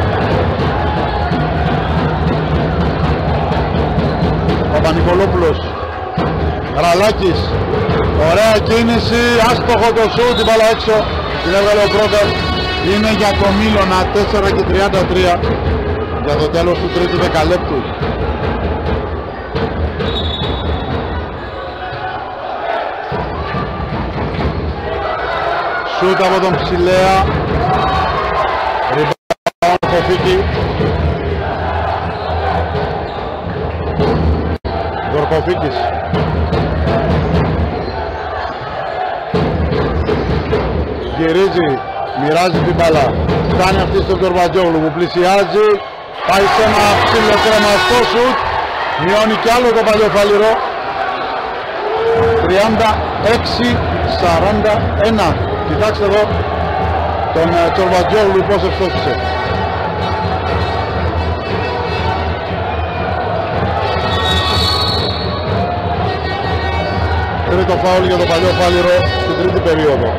Ο Πανικολόπουλος. Ραλάκης. Ωραία κίνηση. Άστοχο το σούτ. Την μπάλα έξω. Την έβγαλε ο Πρόγκας. Είναι για το Μίλωνα 4 και 33 για το τέλος του τρίτου δεκαλέπτου. Σούτ από τον Ψηλέα. Ριμπάουντ Δορκοφίκη. Δορκοφίκης. Γυρίζει. Μοιράζει την μπάλα. Φτάνει αυτή στον Τορβατζόγλου που πλησιάζει. Πάει σε ένα ψηλοκρεμαστό σουτ. Μειώνει κι άλλο το Παλαιοφάλιρο. 36-41. Κοιτάξτε εδώ τον Τορβατζόγλου πώς ευστόχησε. Τρίτο φάουλ για το Παλαιοφάλιρο στην τρίτη περίοδο.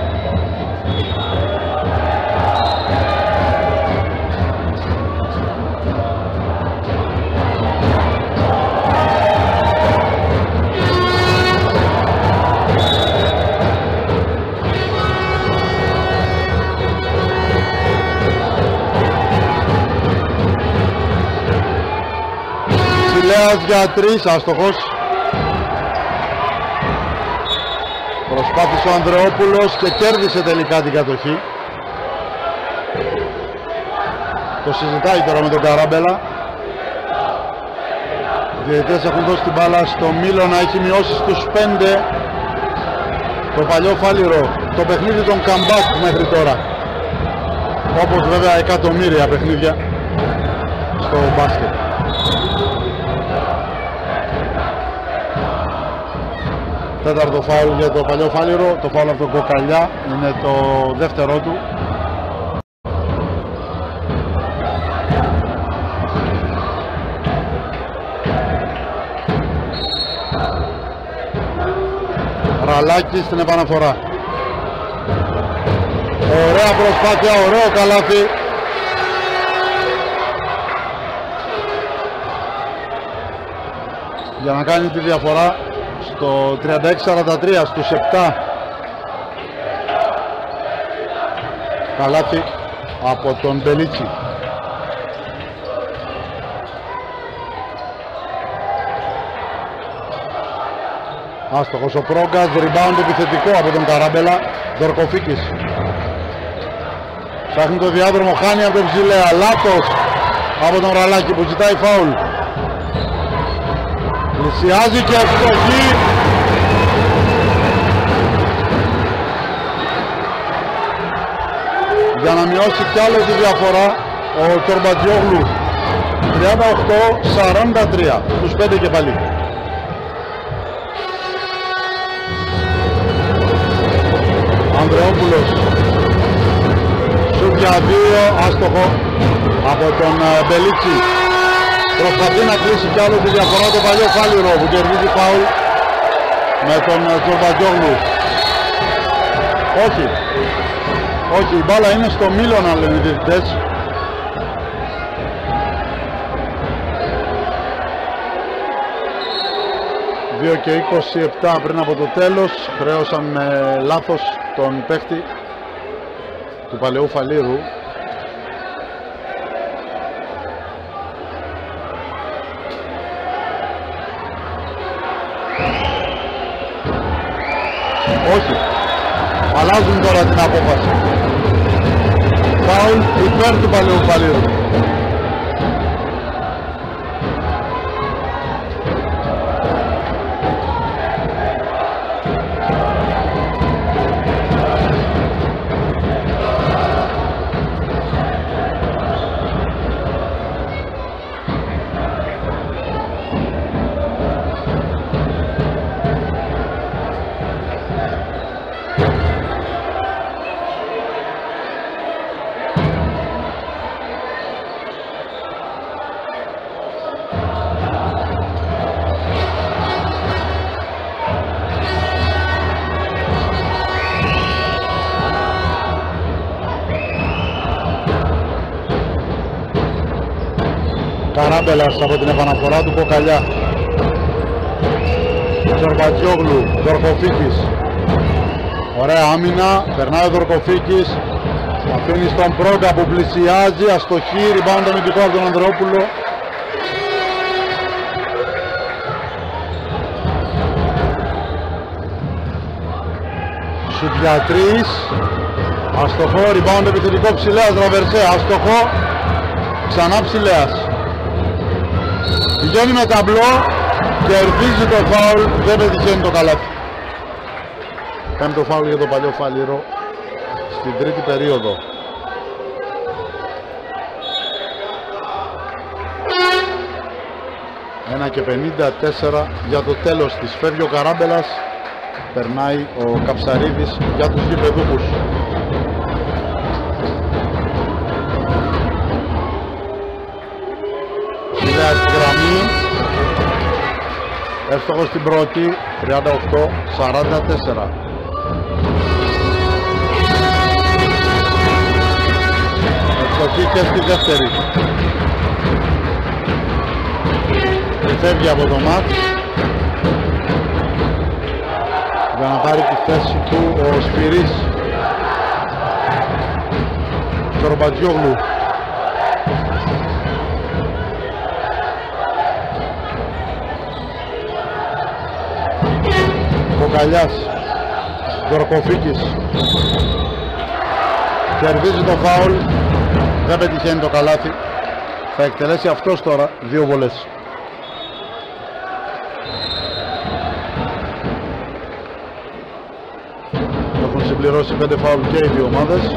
Για 3, άστοχος. Προσπάθησε ο Ανδρεόπουλος και κέρδισε τελικά την κατοχή. Το συζητάει τώρα με τον Καράμπελα. Οι διαιτητές έχουν δώσει την μπάλα στο Μίλωνα, έχει μειώσει στους 5 το Παλαιοφάλιρο. Το παιχνίδι των comeback μέχρι τώρα. Όπως βέβαια εκατομμύρια παιχνίδια στο μπάσκετ. Τέταρτο φάουλ για το Παλαιοφάλιρο, το φάουλ από τον Κοκαλιά, είναι το δεύτερό του. Ραλάκη στην επαναφορά. Ωραία προσπάθεια, ωραίο καλάθι. για να κάνει τη διαφορά στο 36-43 στους 7. Καλάθι από τον Μπελίτσι. Άστοχος ο Πρόγκας, rebound επιθετικό από τον Καράμπελα. Δορκοφίκης ψάχνει το διάδρομο, χάνει από τον Ψηλέα. Λάθος από τον Ραλάκη που ζητάει φάουλ. Πλησιάζει και ευστοχή. Για να μειώσει κι άλλο τη διαφορά ο Τσορμπατζιόγλου. 38-43 στους 5 και πάλι. Ανδρεόπουλος σουτ για 2, άστοχο από τον Μπελίτσι. Προσπαθεί να κλείσει κι άλλο τη διαφορά το παλιό Φάληρο που κερδίζει φάουλ με τον Τσορμπατζιόγλου. Όχι, η μπάλα είναι στο Μίλωνα, λένε οι διαιτητές. Δύο και 27 πριν από το τέλος, χρέωσαν με λάθος τον παίχτη του παλαιού Φαλήρου. Όχι, αλλάζουν τώρα την απόφαση. Φάουλ υπέρ του παλαιού Φαλήρου. Καράμπελας από την επαναφορά του Κοκαλιά. Τσορμπατζιόγλου, Δορκοφίκης. Ωραία άμυνα, περνάει ο Δορκοφίκης. Αφήνει στον Πρόγκα που πλησιάζει, αστοχή, rebound αμυντικό από τον Ανδρεόπουλο. Σουτ για 3, αστοχό, rebound επιθετικό Ψηλέας, Ραβερσέ, αστοχό, ξανά Ψηλέας. Πηγαίνει με ταμπλό, κερδίζει το φάουλ, δεν πετυχαίνει το καλάθι. Κάνει το φάουλ για το παλιό Φαλήρο στην τρίτη περίοδο. Ένα και 54 για το τέλος της. Φεύγει ο Καράμπελας, περνάει ο Καψαρίδης για τους γηπεδούχους. Ψηλέας στη γραμμή, εύστοχος στην πρώτη, 38-44. Εύστοχη και στη δεύτερη. Και φεύγει από το μάτς για να πάρει τη θέση του ο Σπυρής. Τσορμπατζιόγλου. Κοκαλιάς, Δορκοφίκης, κερδίζει το φάουλ, δεν πετυχαίνει το καλάθι, θα εκτελέσει αυτός τώρα 2 βολές. Έχουν συμπληρώσει 5 φάουλ και οι δύο ομάδες.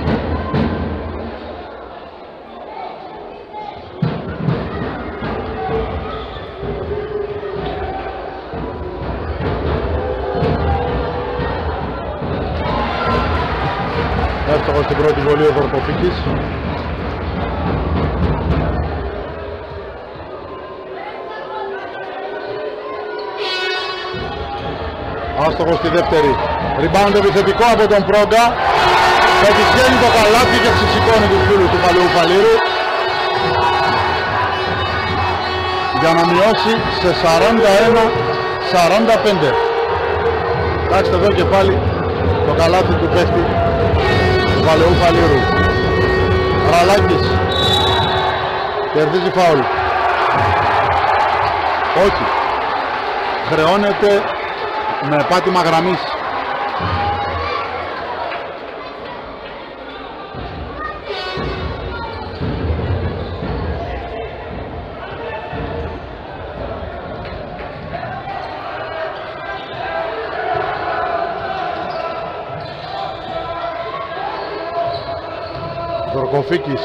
Εύστοχος στην πρώτη βολή ο Δορκοφίκης. Άστοχος στη δεύτερη. Rebound επιθετικό από τον Πρόγκα. Πετυχαίνει το καλάθι και ξεσηκώνει τους φίλους του παλαιού Φαλήρου. για να μειώσει σε 41-45. Κοιτάξτε εδώ και πάλι το καλάθι του παίχτη του Παλαιού Φαλήρου. Ραλάκης κερδίζει φάουλ. Όχι, χρεώνεται με πάτημα γραμμής. Δορκοφίκης,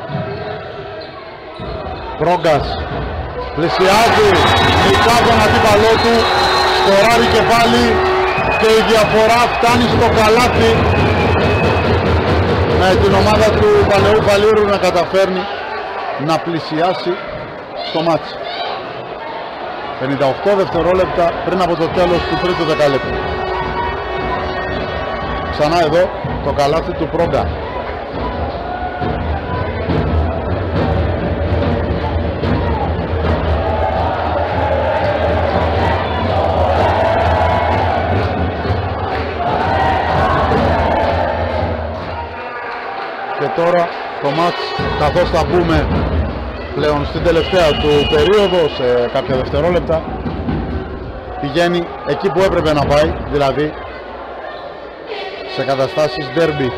Πρόγκας, πλησιάζει, νικά τον αντίπαλό του, σκοράρει και πάλι και η διαφορά φτάνει στο καλάθι με την ομάδα του Παλαιού Φαλήρου να καταφέρνει να πλησιάσει στο μάτς. 58 δευτερόλεπτα πριν από το τέλος του τρίτου δεκαλέπτου. Ξανά εδώ το καλάθι του Πρόγκα. Και τώρα το μάτς, καθώς θα μπούμε πλέον στην τελευταία του περίοδο σε κάποια δευτερόλεπτα, πηγαίνει εκεί που έπρεπε να πάει, δηλαδή σε καταστάσεις derby,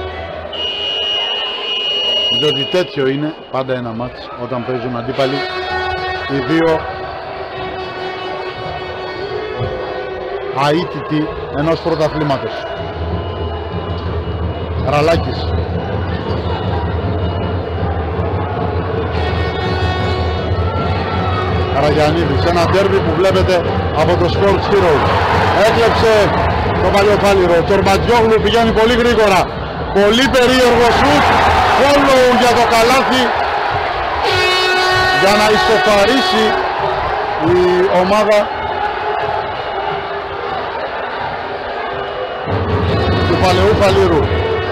διότι τέτοιο είναι πάντα ένα μάτς όταν παίζουν αντίπαλοι οι δύο αίτητοι ενός πρωταθλήματος. Ραλάκης, Καραγιαννίδης, ένα ντέρμπι που βλέπετε από το Sports Hero. Έκλεψε το Παλαιοφάλιρο, Τσορμπατζόγλου πηγαίνει πολύ γρήγορα, πολύ περίεργο σουτ, follow για το καλάθι για να ισοφαρίσει η ομάδα του Παλαιού Φαλήρου.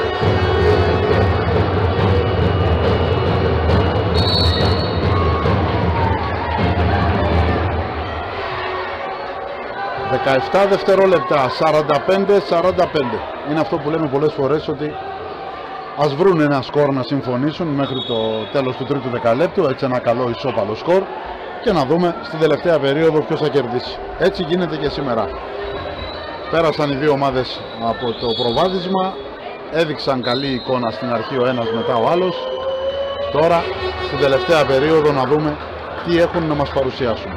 ...17 δευτερόλεπτα, 45-45. Είναι αυτό που λέμε πολλές φορές, ότι ας βρουν ένα σκορ να συμφωνήσουν μέχρι το τέλος του τρίτου δεκαλέπτου, έτσι ένα καλό ισόπαλο σκορ, και να δούμε στην τελευταία περίοδο ποιος θα κερδίσει. Έτσι γίνεται και σήμερα. Πέρασαν οι δύο ομάδες από το προβάδισμα, έδειξαν καλή εικόνα στην αρχή ο ένας μετά ο άλλος. Τώρα στην τελευταία περίοδο να δούμε τι έχουν να μας παρουσιάσουν.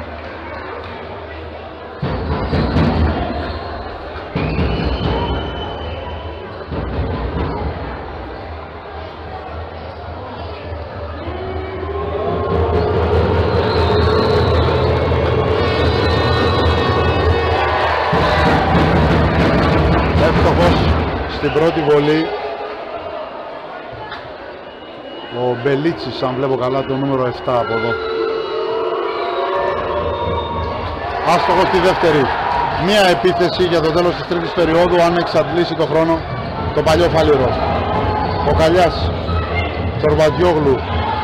Στην πρώτη βολή ο Μπελίτσης, αν βλέπω καλά, το νούμερο 7 από εδώ. Άστοχο στη δεύτερη. Μία επίθεση για το τέλος της τρίτης περίοδου, αν εξαντλήσει το χρόνο το Παλιό Φαλήρο. Ο Καλιάς, Τσορμπατζόγλου,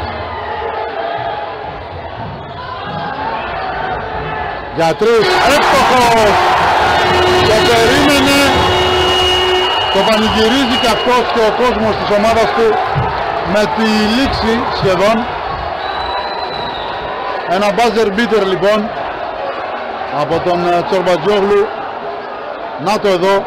για τρεις, εύστοχος! Το περίμενε. Το πανηγυρίζει και αυτός και ο κόσμος της ομάδας του με τη λήξη σχεδόν. Ένα buzzer beater λοιπόν από τον Τσορμπατζόγλου. Να το εδώ.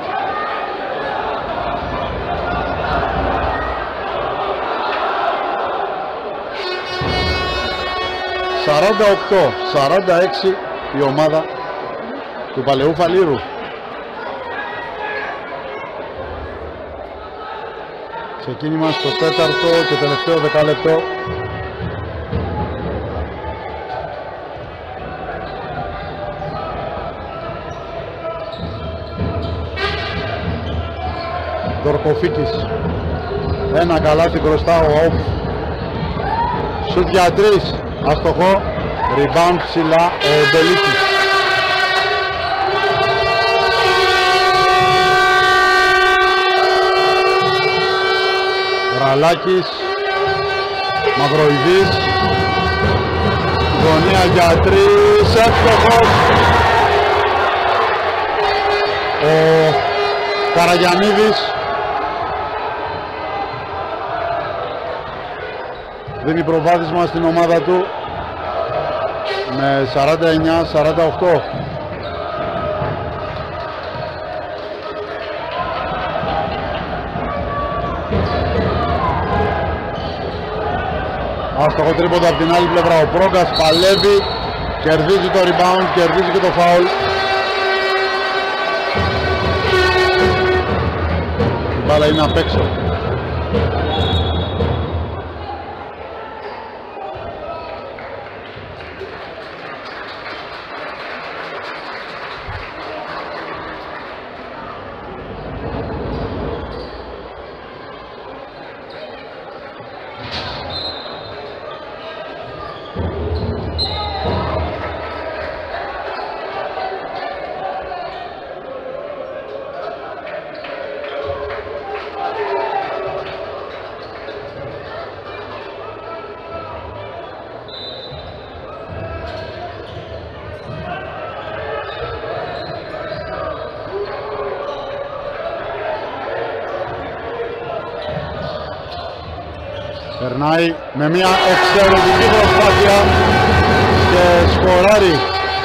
...48-46 η ομάδα του Παλαιού Φαλήρου. Ξεκίνημα στο τέταρτο και τελευταίο δεκάλεπτο. Δορκοφίκης, ένα καλάθι μπροστά ο Όφ. Σουτ για τρεις, αστοχό. Rebound ψηλά ο Μπελίτσης. Ραλάκης, Μαυροειδής, Γωνία για 3, εύστοχος. Ο Καραγιαννίδης δίνει προβάδισμα στην ομάδα του με 49-48. Άστοχο τρίποντο από την άλλη πλευρά. Ο Πρόγκας παλεύει, κερδίζει το rebound, κερδίζει και το foul. Η μπάλα είναι απ' έξω. Περνάει με μια εξαιρετική προσπάθεια και σκοράρει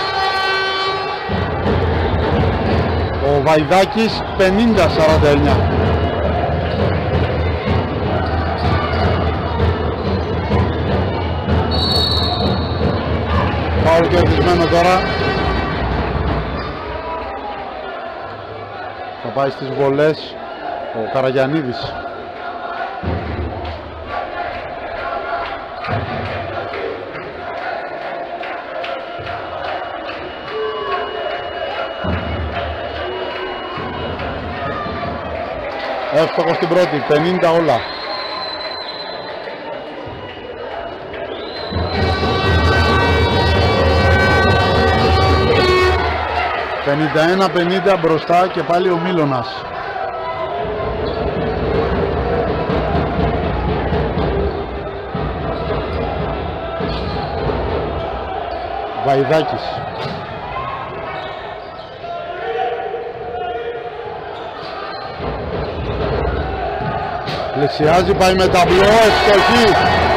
ο Βαϊδάκης 50-49. Φάουλ κερδισμένο τώρα. Θα πάει στις βολές ο Καραγιαννίδης. Εύστοχο στην πρώτη, 50 όλα. «51-50» μπροστά και πάλι ο Μίλωνας. Βαϊδάκης. Πλησιάζει, πάει με ταμπλό, ευστοχή.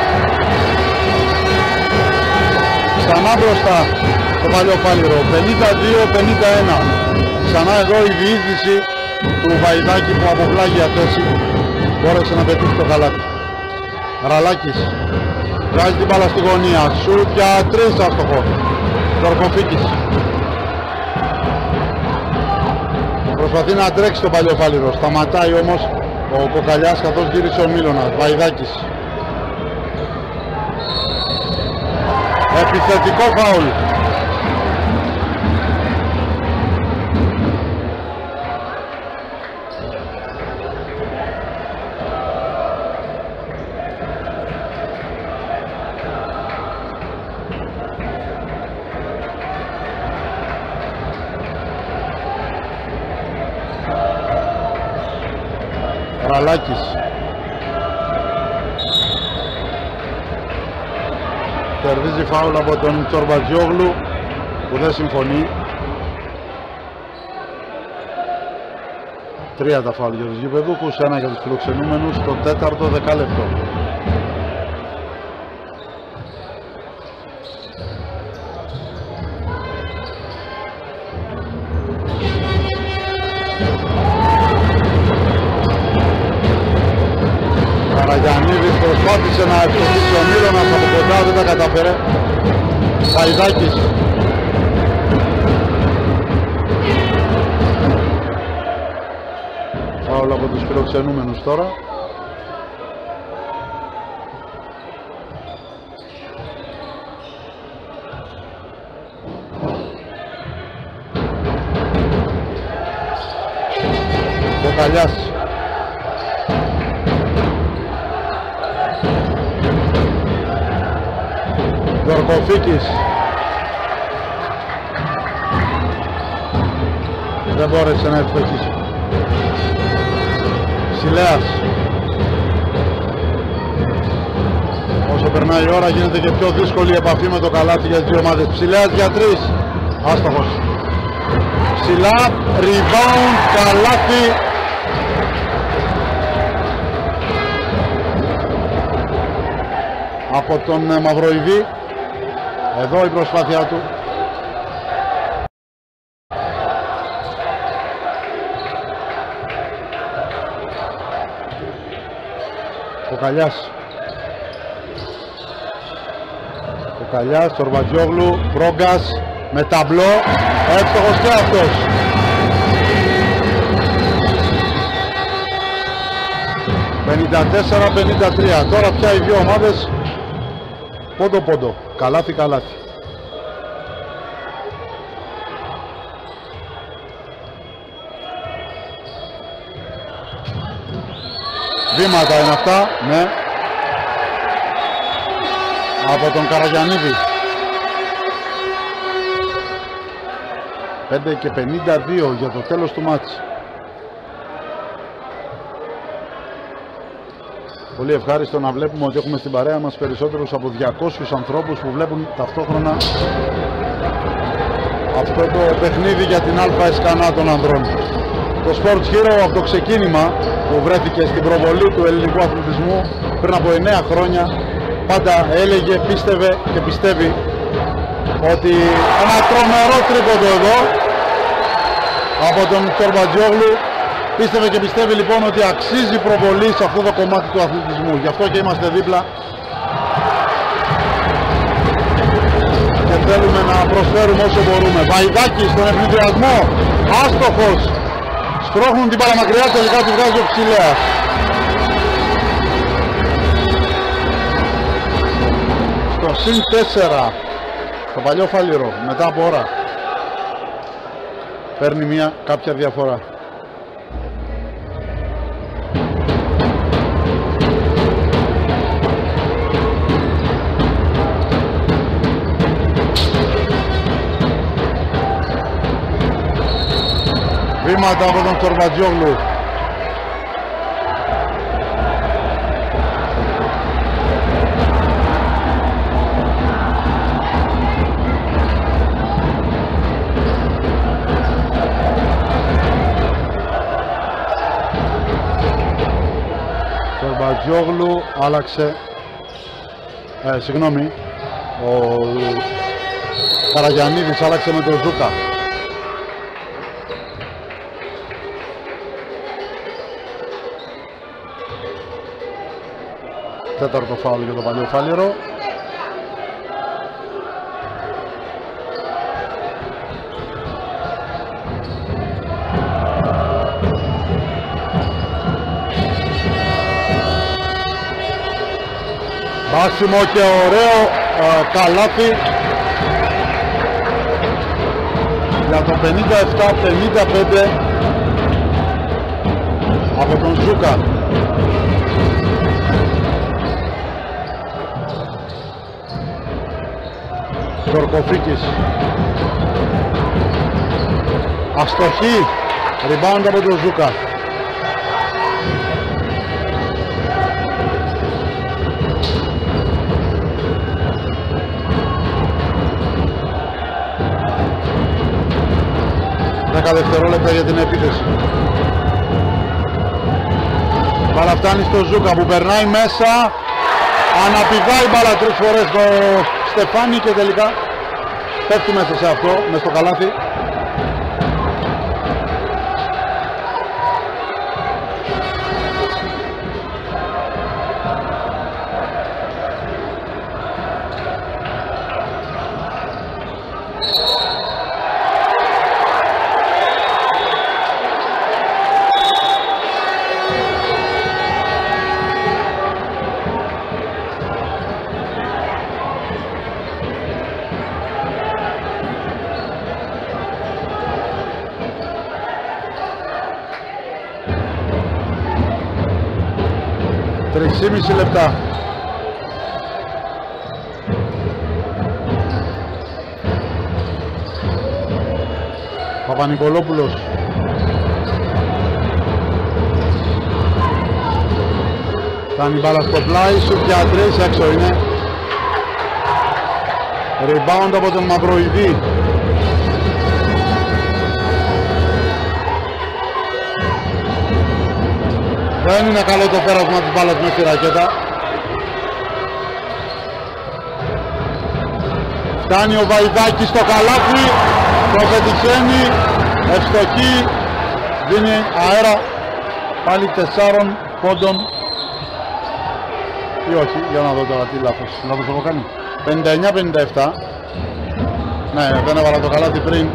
Ξανά μπροστά το Παλαιοφάλιρο, 52-51. Ξανά εδώ η διείσδυση του Βαϊδάκη που από πλάγια θέση μπόρεσε να πετύχει το καλάθι. Ραλάκης βγάζει την μπάλα στη γωνία, σουτ για 3, άστοχο. Δορκοφίκης προσπαθεί να τρέξει το Παλαιοφάλιρο, σταματάει όμως ο Κοκαλιάς καθώς γύρισε ο Μίλωνας. Βαϊδάκης. Επιθετικό φάουλ. Ραλάκης. Κερδίζει φάουλ από τον Τσορμπατζιόγλου που δεν συμφωνεί. 3 τα φάουλ για τους γηπεδούχους, 1 για τους φιλοξενούμενους στο 4ο δεκάλεπτο. Καραγιαννίδης προσπάθησε να ευστοχίσει ο Μίλωνας από κοντά, δεν τα καταφέρε. Βαϊδάκης. Φάουλ από τους φιλοξενούμενους τώρα. Κοκαλιάς. Δορκοφίκης. Δεν μπόρεσε να ευστοχίσει. Ψηλέας. Ο Όσο περνάει η ώρα γίνεται και πιο δύσκολη η επαφή με το καλάθι για τις δύο ομάδες. Ψηλέας για 3. Άστοχος. Ψηλά, rebound, καλάθι. Από τον Μαυροειδή. Εδώ η προσπάθειά του. Κοκαλιάς. Κοκαλιάς, Τσορβατζιόγλου, Μπρόγκας με ταμπλό, εύστοχος και αυτός. «54-53». Τώρα πια οι δύο ομάδες πόντο-πόντο, καλάθι-καλάθι. Βήματα είναι αυτά, ναι. Από τον Καραγιαννίδη. 5:52 για το τέλος του μάτς. Πολύ ευχάριστο να βλέπουμε ότι έχουμε στην παρέα μας περισσότερους από 200 ανθρώπους που βλέπουν ταυτόχρονα αυτό το παιχνίδι για την ΑΕ Σκανά των ανδρών. Το Sports Hero από το ξεκίνημα που βρέθηκε στην προβολή του ελληνικού αθλητισμού πριν από 9 χρόνια πάντα έλεγε, πίστευε και πιστεύει ότι ένα τρομερό τρίποντο εδώ από τον Τσορβατζιόγλου. Πίστευε και πιστεύει λοιπόν ότι αξίζει προβολή σε αυτό το κομμάτι του αθλητισμού. Γι' αυτό και είμαστε δίπλα και θέλουμε να προσφέρουμε όσο μπορούμε. Βαϊδάκης στον ευνηδιασμό, άστοχος. Στρώχνουν την παραμακριά, τελικά τη βγάζει ο Ψηλέας. Στο συν 4 το παλιό Φάληρο μετά από ώρα παίρνει κάποια διαφορά. Βήματα από τον Τσορβατζιόγλου. Τσορβατζιόγλου άλλαξε, συγγνώμη, ο Καραγιαννίδης άλλαξε με τον Ζούκα. Τέταρτο φάουλ για το παλιό Φάληρο. Μπάσιμο και ωραίο καλάθι για το 57-55 από τον Ζούκα. Τορκοφίκης. Αστοχή. Rebound από τον Ζούκα. Δέκα δευτερόλεπτα για την επίθεση. Μπάλα φτάνει στο Ζούκα που περνάει μέσα. Αναπηδάει μπάλα 3 φορές το Στεφάνι και τελικά πέφτει μέσα σε αυτό, μες στο καλάθι. Μισή λεπτά. Παπα-Νικολόπουλος. Φτάνει μπάλα στο πλάι, σου για 3, έξω είναι. Rebound από τον Μαυροειδή. Δεν είναι καλό το πέρασμα της μπάλας μέσα στη ρακέτα. Φτάνει ο Βαϊδάκης στο καλάθι, το πετυχαίνει, ευστοχή, δίνει αέρα πάλι 4 πόντων. Ή όχι, για να δω τώρα τι λάθος έχω κάνει. 59-57. Ναι, δεν έβαλα το καλάθι πριν.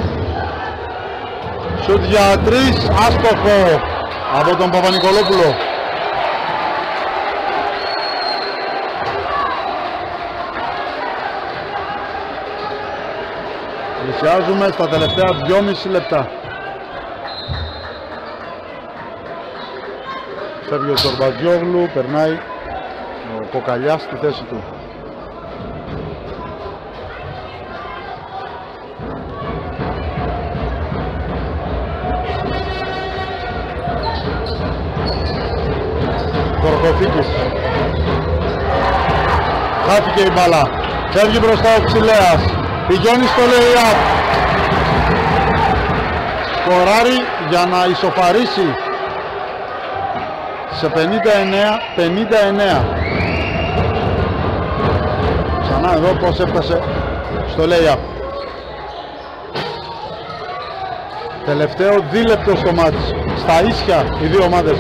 Σουτ για 3, άστοχο από τον Παπα-Νικολόπουλο. Πλησιάζουμε στα τελευταία 2,5 λεπτά. Φεύγει ο Τσορμπατζιόγλου, περνάει ο Κοκαλιάς στη θέση του. Κορκοφίκης. Χάθηκε η μπάλα. Φεύγει μπροστά ο Ξυλέας. Πηγαίνει στο lay-up. Σκοράρει για να ισοφαρίσει σε 59-59. Ξανά εδώ πως έφτασε στο lay-up. Τελευταίο δίλεπτο στο μάτς. Στα ίσια οι δύο ομάδες.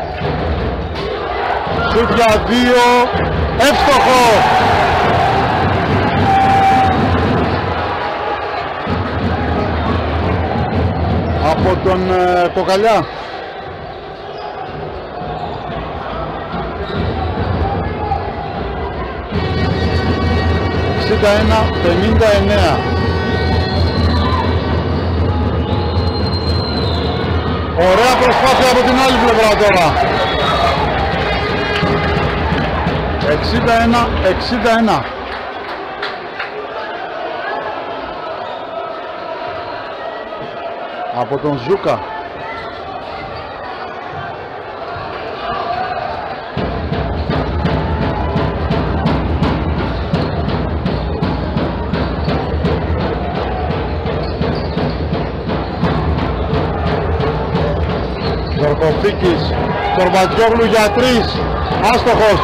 Σουτ για 2, εύστοχο! Από τον Κοκαλιά. «61-59». Ωραία προσπάθεια από την άλλη πλευρά τώρα. 61-61. Από τον Ζούκα. Ζορκοφίκης. Τσορμπατζιόγλου για 3. Άστοχος.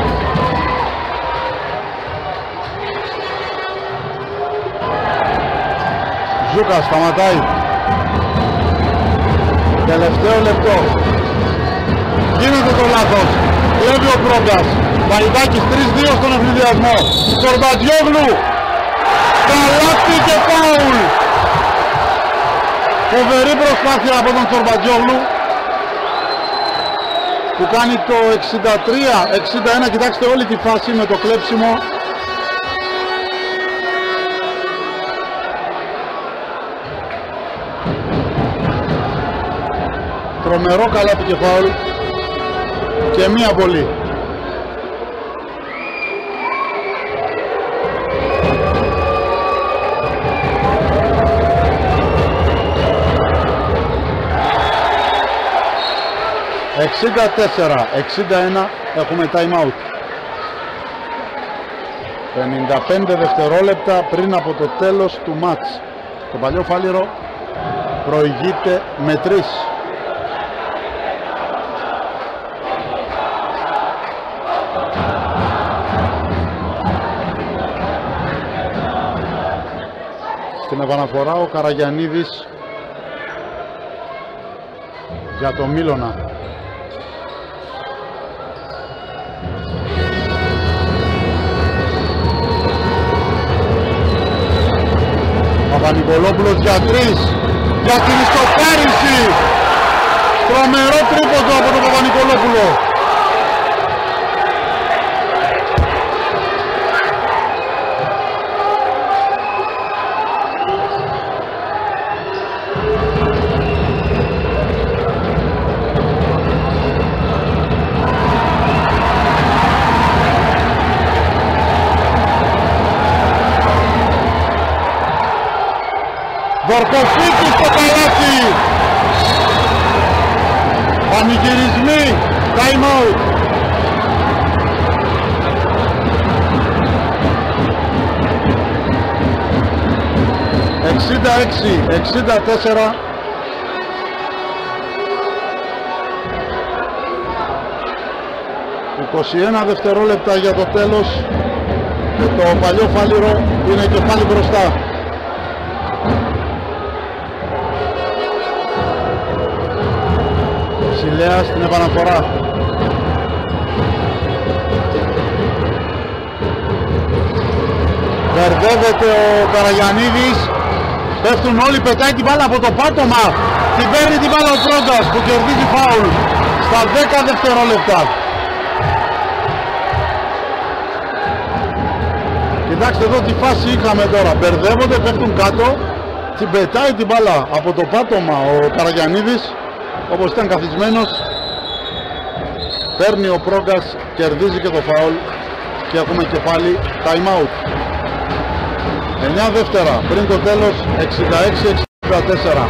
Ζούκα σταματάει. Τελευταίο λεπτό. Γίνεται το λάθος. Κλέβει ο Πρόγκας. Βαϊδάκης 3-2 στον ευνηδιασμό. Τσορμπατζιόγλου. Καλάθι και φάουλ. Φοβερή προσπάθεια από τον Τσορμπατζιόγλου που κάνει το 63-61. Κοιτάξτε όλη τη φάση με το κλέψιμο. Τρομερό καλάθι και φάουλ και μία βολή. «64-61». Έχουμε time out. 55 δευτερόλεπτα πριν από το τέλος του μάτς. Το Παλιό Φάληρο προηγείται με 3. Στην επαναφορά ο Καραγιαννίδης για το Μίλωνα. Παπα-Νικολόπουλος για 3 για την ισοφάριση. Τρομερό τρίποντο από τον Παπα-Νικολόπουλο. Βορκοφίκης στο καλάθι. Πανηγυρισμοί. Time out. 66-64. ...21 δευτερόλεπτα για το τέλος και το Παλαιό Φάληρο είναι και πάλι μπροστά. Σιλέας στην επαναφορά. Μπερδεύεται ο Καραγιαννίδης. Πέφτουν όλοι, πετάει την μπάλα από το πάτωμα. Την παίρνει την μπάλα ο Πρόγκας που κερδίζει φάουλ στα 10 δευτερόλεπτα. Κοιτάξτε εδώ τι φάση είχαμε τώρα. Μπερδεύονται, πέφτουν κάτω. Την πετάει την μπάλα από το πάτωμα ο Καραγιαννίδης, όπως ήταν καθισμένος. Παίρνει ο Πρόγκας, κερδίζει και το φάουλ και έχουμε και πάλι time out. 9 δεύτερα πριν το τέλος, 66-64.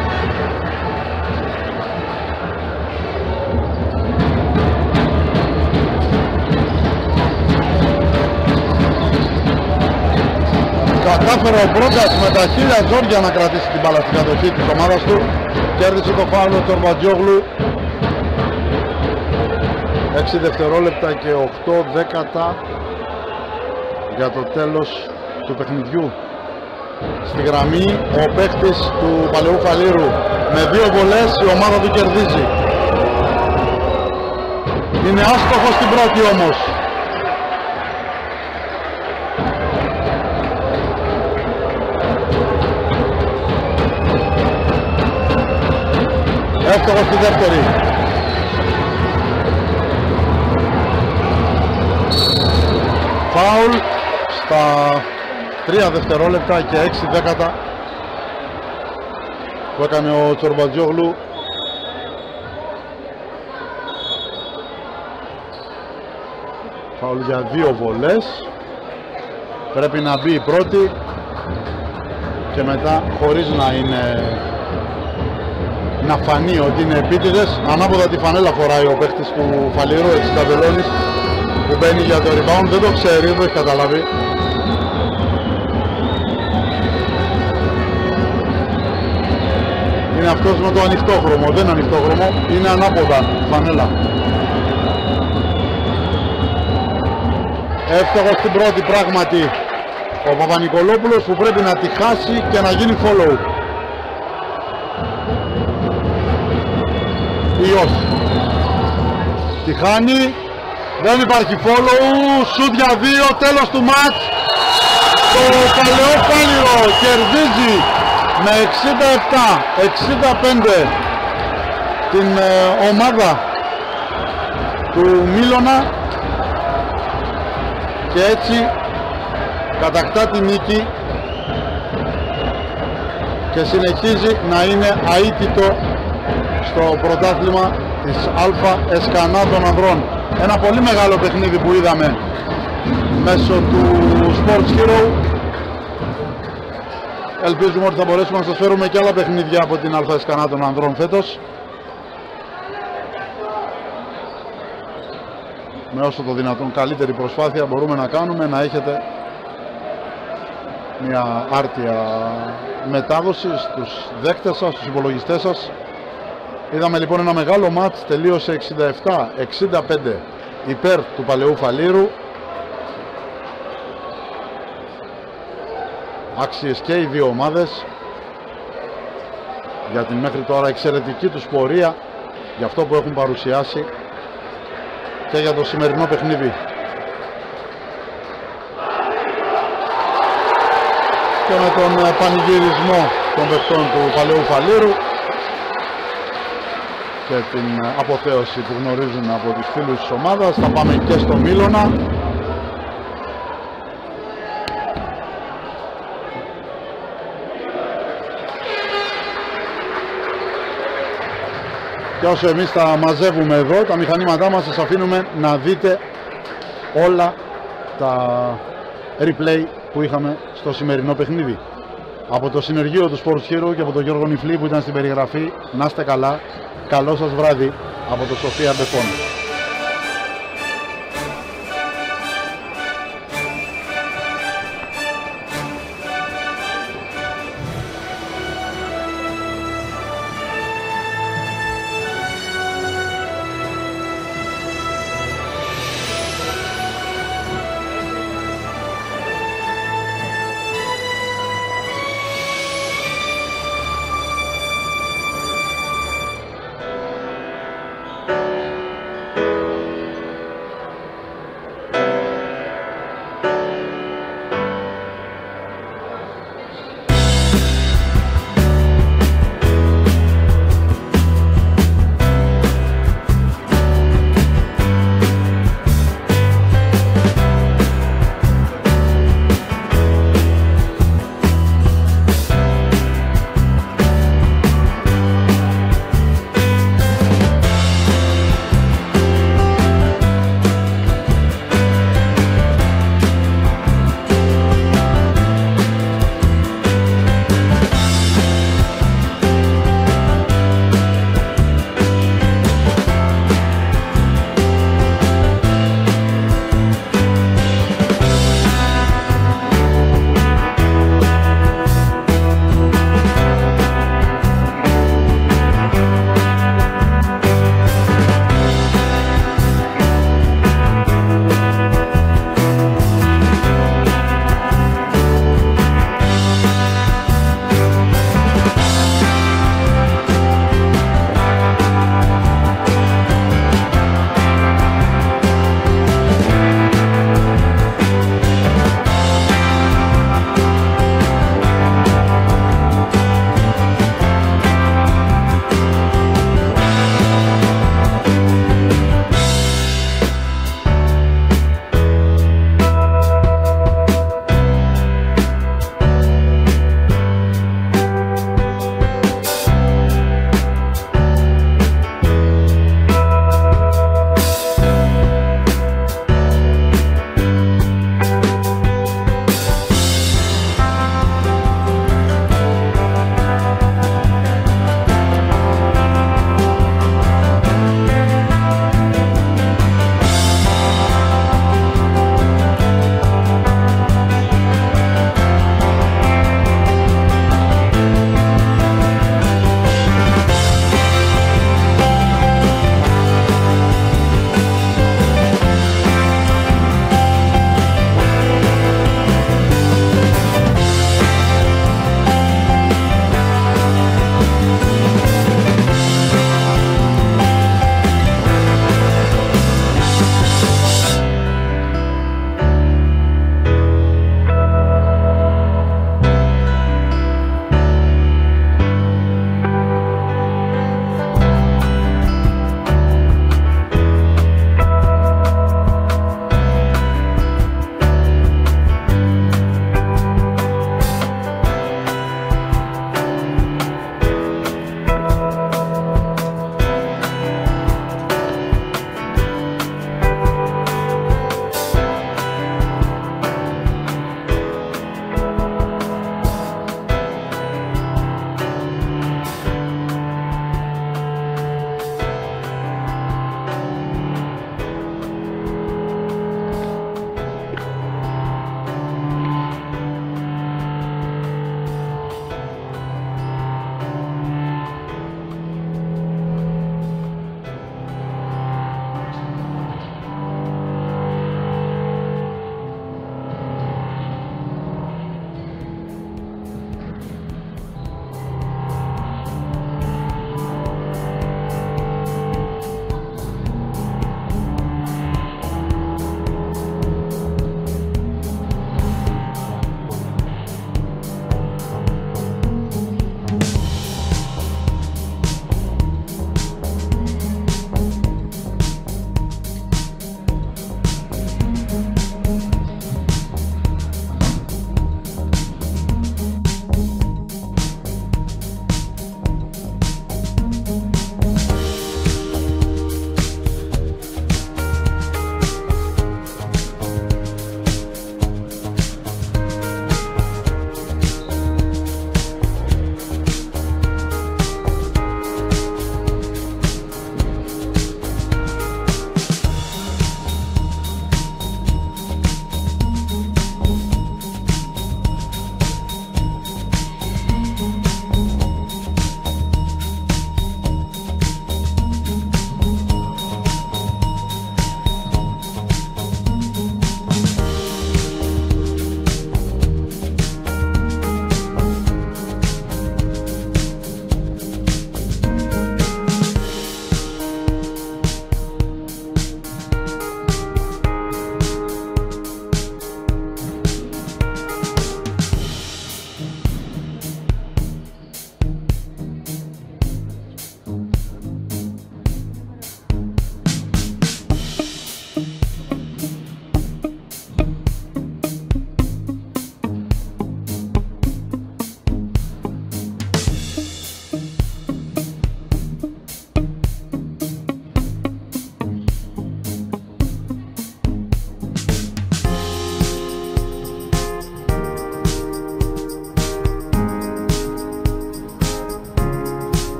Κατάφερε ο Πρόγκας με τα χίλια ζόρια να κρατήσει την μπάλα στην κατοχή της ομάδας του. Κέρδισε το φάουλ ο Τσορμπατζόγλου. 6 δευτερόλεπτα και 8 δέκατα για το τέλος του παιχνιδιού. Στη γραμμή ο παίκτης του Παλαιού Φαλήρου με 2 βολές, η ομάδα του κερδίζει. Είναι άστοχος στην πρώτη όμως. Εύστοχος στη δεύτερη. Φάουλ στα 3 δευτερόλεπτα και 6 δέκατα που έκανε ο Τσορμπατζόγλου. Φάουλ για 2 βολές. Πρέπει να μπει η πρώτη και μετά, χωρίς να φανεί ότι είναι επίτηδες, ανάποδα τη φανέλα φοράει ο παίχτης του Φαλήρου, έτσι Ταβελώνης, που μπαίνει για το rebound. Δεν το ξέρει, δεν το έχει καταλάβει. Είναι αυτός με το ανοιχτόχρωμο, δεν είναι ανοιχτόχρωμο, είναι ανάποδα φανέλα. Εύστοχος στην πρώτη πράγματι ο Παπα-Νικολόπουλος, που πρέπει να τη χάσει και να γίνει follow. Ή όχι. Τη χάνει, δεν υπάρχει follow, σουτ για 2, τέλος του μάτς. Το Παλαιό Φάληρο κερδίζει με 67-65 την ομάδα του Μίλωνα και έτσι κατακτά τη νίκη και συνεχίζει να είναι αίτητο στο πρωτάθλημα της Α Εσκανά των ανδρών. Ένα πολύ μεγάλο παιχνίδι που είδαμε μέσω του Sports Hero. Ελπίζουμε ότι θα μπορέσουμε να σας φέρουμε και άλλα παιχνίδια από την Α Εσκανά των ανδρών φέτος, με όσο το δυνατόν καλύτερη προσπάθεια μπορούμε να κάνουμε, να έχετε μια άρτια μετάδοση στους δέκτες σας, στους υπολογιστές σας. Είδαμε λοιπόν ένα μεγάλο μάτς, τελείωσε 67-65 υπέρ του Παλαιού Φαλήρου. Άξιες και οι δύο ομάδες για την μέχρι τώρα εξαιρετική τους πορεία, για αυτό που έχουν παρουσιάσει και για το σημερινό παιχνίδι. Και με τον πανηγυρισμό των παιχτών του Παλαιού Φαλήρου και την αποθέωση που γνωρίζουν από τους φίλους της ομάδας, θα πάμε και στο Μίλωνα. Και όσο εμείς τα μαζεύουμε εδώ, τα μηχανήματά μας, σας αφήνουμε να δείτε όλα τα replay που είχαμε στο σημερινό παιχνίδι. Από το συνεργείο του Sports Hero και από τον Γιώργο Νιφλή που ήταν στην περιγραφή, να είστε καλά, καλό σας βράδυ από το Σοφία Μπεφών.